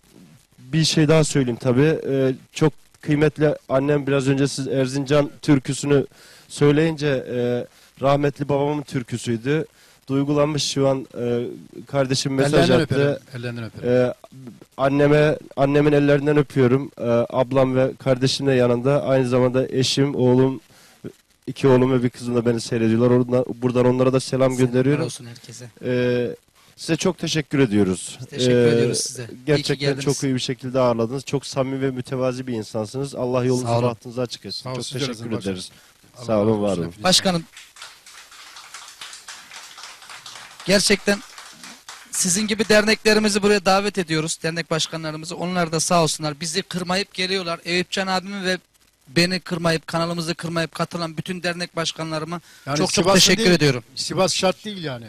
Speaker 3: bir şey daha söyleyeyim tabii. Ee, çok kıymetli annem biraz önce siz Erzincan türküsünü söyleyince e, rahmetli babamın türküsüydü. Duygulanmış şu an, e, kardeşim mesaj
Speaker 6: Ellerinden
Speaker 3: attı.
Speaker 6: öperim, ellerinden öperim.
Speaker 3: E, anneme, annemin ellerinden öpüyorum. E, ablam ve kardeşim de yanında. Aynı zamanda eşim, oğlum, iki oğlum ve bir kızım da beni seyrediyorlar. Oradan, buradan onlara da selam gönderiyorum.
Speaker 2: olsun herkese.
Speaker 3: E, size çok teşekkür ediyoruz.
Speaker 2: Teşekkür
Speaker 3: E,
Speaker 2: ediyoruz size. İyi ki
Speaker 3: Gerçekten
Speaker 2: geldiniz.
Speaker 3: çok iyi bir şekilde ağırladınız. Çok samimi ve mütevazi bir insansınız. Allah yolunuzu,
Speaker 2: Sağ olun.
Speaker 3: bahtınızı açık etsin.
Speaker 6: Sağ olun,
Speaker 3: Çok
Speaker 6: sizlere
Speaker 3: teşekkür
Speaker 6: de başkanım.
Speaker 3: ederiz.
Speaker 6: Allah
Speaker 3: Sağ olun,
Speaker 6: razı
Speaker 3: var
Speaker 6: olsun
Speaker 3: olun.
Speaker 6: hepiniz.
Speaker 2: Başkanım, gerçekten sizin gibi derneklerimizi buraya davet ediyoruz. Dernek başkanlarımızı. Onlar da sağ olsunlar. Bizi kırmayıp geliyorlar. Eyüpcan abimi ve beni kırmayıp, kanalımızı kırmayıp katılan bütün dernek başkanlarıma
Speaker 6: Yani
Speaker 2: çok çok
Speaker 6: Sivas'ın
Speaker 2: teşekkür
Speaker 6: değil,
Speaker 2: ediyorum.
Speaker 6: Sivas şart değil yani.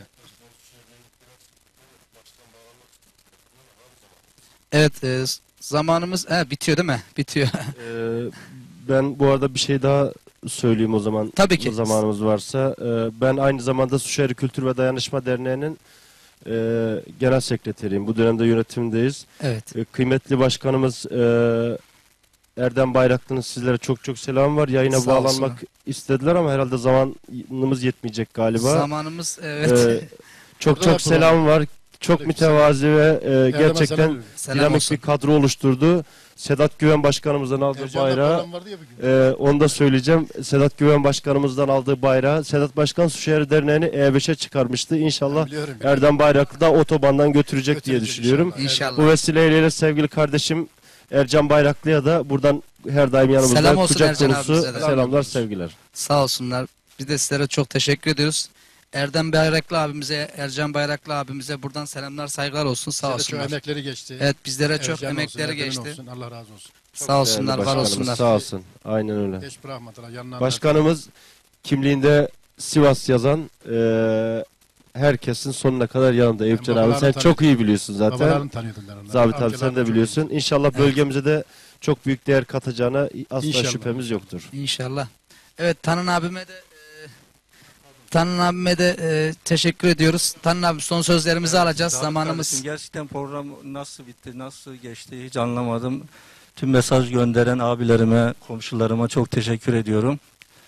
Speaker 2: Evet, e, zamanımız he, bitiyor değil mi? Bitiyor.
Speaker 3: Ee, ben bu arada bir şey daha söyleyeyim o zaman.
Speaker 2: Tabii ki.
Speaker 3: O zamanımız varsa. Ee, ben aynı zamanda Suşehir Kültür ve Dayanışma Derneği'nin e, genel sekreteriyim. Bu dönemde yönetimdeyiz.
Speaker 2: Evet.
Speaker 3: Ee, kıymetli başkanımız e, Erdem Bayraklı'nın sizlere çok çok selam var. Yayına
Speaker 2: Sağ
Speaker 3: bağlanmak
Speaker 2: olsun.
Speaker 3: istediler ama herhalde zamanımız yetmeyecek galiba.
Speaker 2: Zamanımız, evet.
Speaker 3: Ee, çok
Speaker 6: Burada da
Speaker 3: çok selam var. Çok mütevazi ve e, gerçekten
Speaker 6: selam.
Speaker 2: Selam
Speaker 3: dinamik
Speaker 2: olsun.
Speaker 3: bir kadro oluşturdu. Sedat Güven Başkanımızdan aldığı
Speaker 6: Ercan'la
Speaker 3: bayrağı,
Speaker 6: program vardı ya bir gün.
Speaker 3: e, onu da söyleyeceğim. Sedat Güven Başkanımızdan aldığı bayrağı, Sedat Başkan Suşehir Derneği'ni E beşe çıkarmıştı. İnşallah
Speaker 6: Biliyorum, biliyorum.
Speaker 3: Erdem Bayraklı da otobandan götürecek, diye
Speaker 6: Götürecek
Speaker 3: düşünüyorum.
Speaker 6: inşallah.
Speaker 2: İnşallah.
Speaker 3: Bu vesileyle sevgili kardeşim Ercan Bayraklı'ya da buradan her daim yanımızda
Speaker 2: Selam olsun
Speaker 3: kucak
Speaker 2: Ercan
Speaker 3: dolusu
Speaker 2: abimize de.
Speaker 3: selamlar, sevgiler.
Speaker 2: Sağ olsunlar. Biz de sizlere çok teşekkür ediyoruz. Erdem Bayraklı abimize, Ercan Bayraklı abimize buradan selamlar, saygılar olsun. Sağ
Speaker 6: Size de
Speaker 2: olsunlar.
Speaker 6: çok emekleri geçti.
Speaker 2: Evet, bizlere çok
Speaker 6: Ercan olsun,
Speaker 2: emekleri
Speaker 6: Erdem'in
Speaker 2: geçti.
Speaker 6: olsun, Allah razı olsun.
Speaker 2: Sağ olsunlar,
Speaker 3: Değerli
Speaker 2: var
Speaker 3: başkanımız,
Speaker 2: olsunlar.
Speaker 3: Sağ olsun. Aynen öyle.
Speaker 6: Hiç bırakmadılar. Yanlarında.
Speaker 3: Başkanımız kimliğinde Sivas yazan e, herkesin sonuna kadar yanında. Eyüpcan abi
Speaker 6: babalarını
Speaker 3: sen
Speaker 6: tanıyordum.
Speaker 3: çok iyi biliyorsun zaten.
Speaker 6: Babalarını tanıyordum ben onları.
Speaker 3: Zabit abi sen
Speaker 6: Amcalarını
Speaker 3: de
Speaker 6: çok
Speaker 3: biliyorsun. İnşallah bölgemize de çok büyük değer katacağına asla
Speaker 6: İnşallah.
Speaker 3: şüphemiz yoktur.
Speaker 2: İnşallah. Evet, Tanın abime de e, Tanın abime de e, teşekkür ediyoruz. Tanın abi, son sözlerimizi alacağız.
Speaker 4: Sağ ol
Speaker 2: Zamanımız.
Speaker 4: kardeşim, gerçekten program nasıl bitti, nasıl geçti hiç anlamadım. Tüm mesaj gönderen abilerime, komşularıma çok teşekkür ediyorum.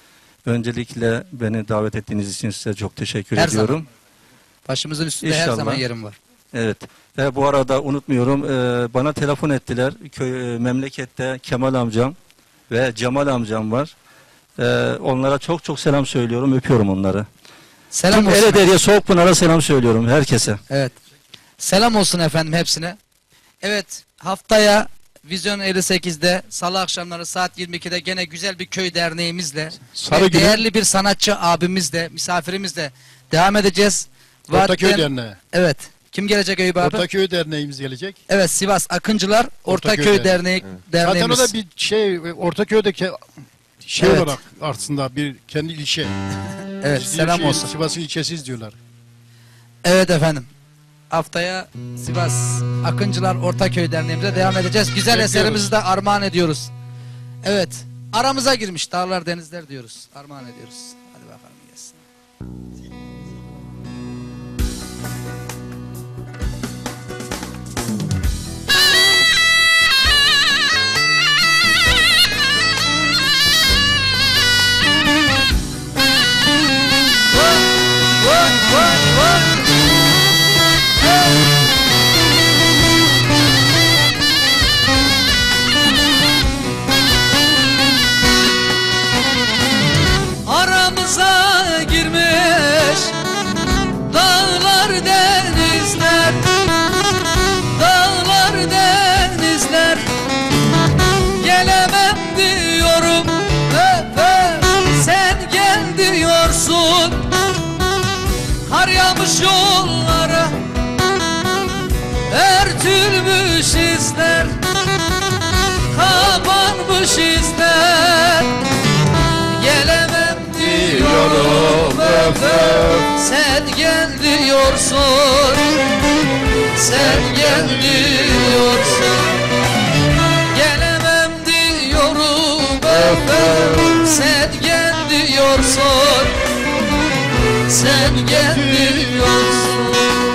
Speaker 4: Öncelikle beni davet ettiğiniz için size çok teşekkür
Speaker 2: Her
Speaker 4: ediyorum.
Speaker 2: zaman. Başımızın üstünde her
Speaker 4: İnşallah.
Speaker 2: zaman yerim var.
Speaker 4: Evet. Ve bu arada unutmuyorum, e, bana telefon ettiler. Köy, e, memlekette Kemal amcam ve Cemal amcam var. E, onlara çok çok selam söylüyorum, öpüyorum onları.
Speaker 2: Selam
Speaker 4: Tüm
Speaker 2: olsun.
Speaker 4: Erederiye Soğukpınar'a selam söylüyorum herkese.
Speaker 2: Evet. Selam olsun efendim hepsine. Evet, haftaya Vizyon elli sekizde Salı akşamları saat yirmi ikide gene güzel bir köy derneğimizle
Speaker 6: Salı
Speaker 2: ve
Speaker 6: günü-
Speaker 2: değerli bir sanatçı abimizle, misafirimizle devam edeceğiz.
Speaker 6: Ortaköy
Speaker 2: Vaat'ten-
Speaker 6: Derneği.
Speaker 2: Evet. Kim gelecek Eyüp abi?
Speaker 6: Ortaköy Derneğimiz gelecek.
Speaker 2: Evet, Sivas Akıncılar Ortaköy, Derneği derneğimiz.
Speaker 6: Zaten o da bir şey Ortaköy'deki şey
Speaker 2: Evet.
Speaker 6: olarak aslında bir kendi ilçe.
Speaker 2: Evet,
Speaker 6: Biz
Speaker 2: selam
Speaker 6: şey,
Speaker 2: olsun.
Speaker 6: Sivas'ın ilçesiz diyorlar.
Speaker 2: Evet efendim. Haftaya Sivas Akıncılar Ortaköy Derneğimize devam edeceğiz. Güzel
Speaker 6: Bekliyoruz.
Speaker 2: eserimizi de armağan ediyoruz. Evet. Aramıza girmiş dağlar denizler diyoruz. Armağan ediyoruz. Hadi bakalım gelsin.
Speaker 5: Aramıza girmiş dağlar denizler, dağlar denizler. Gelemem diyorum, öp öp, sen gel diyorsun. Kar yağmış yollara, örtülmüş izler, kapanmış izler. Gelemem diyorum, öp öp, sen gel diyorsun, sen gel diyorsun. Gelemem diyorum, öp öp, sen gel diyorsun, sen gel diyorsun.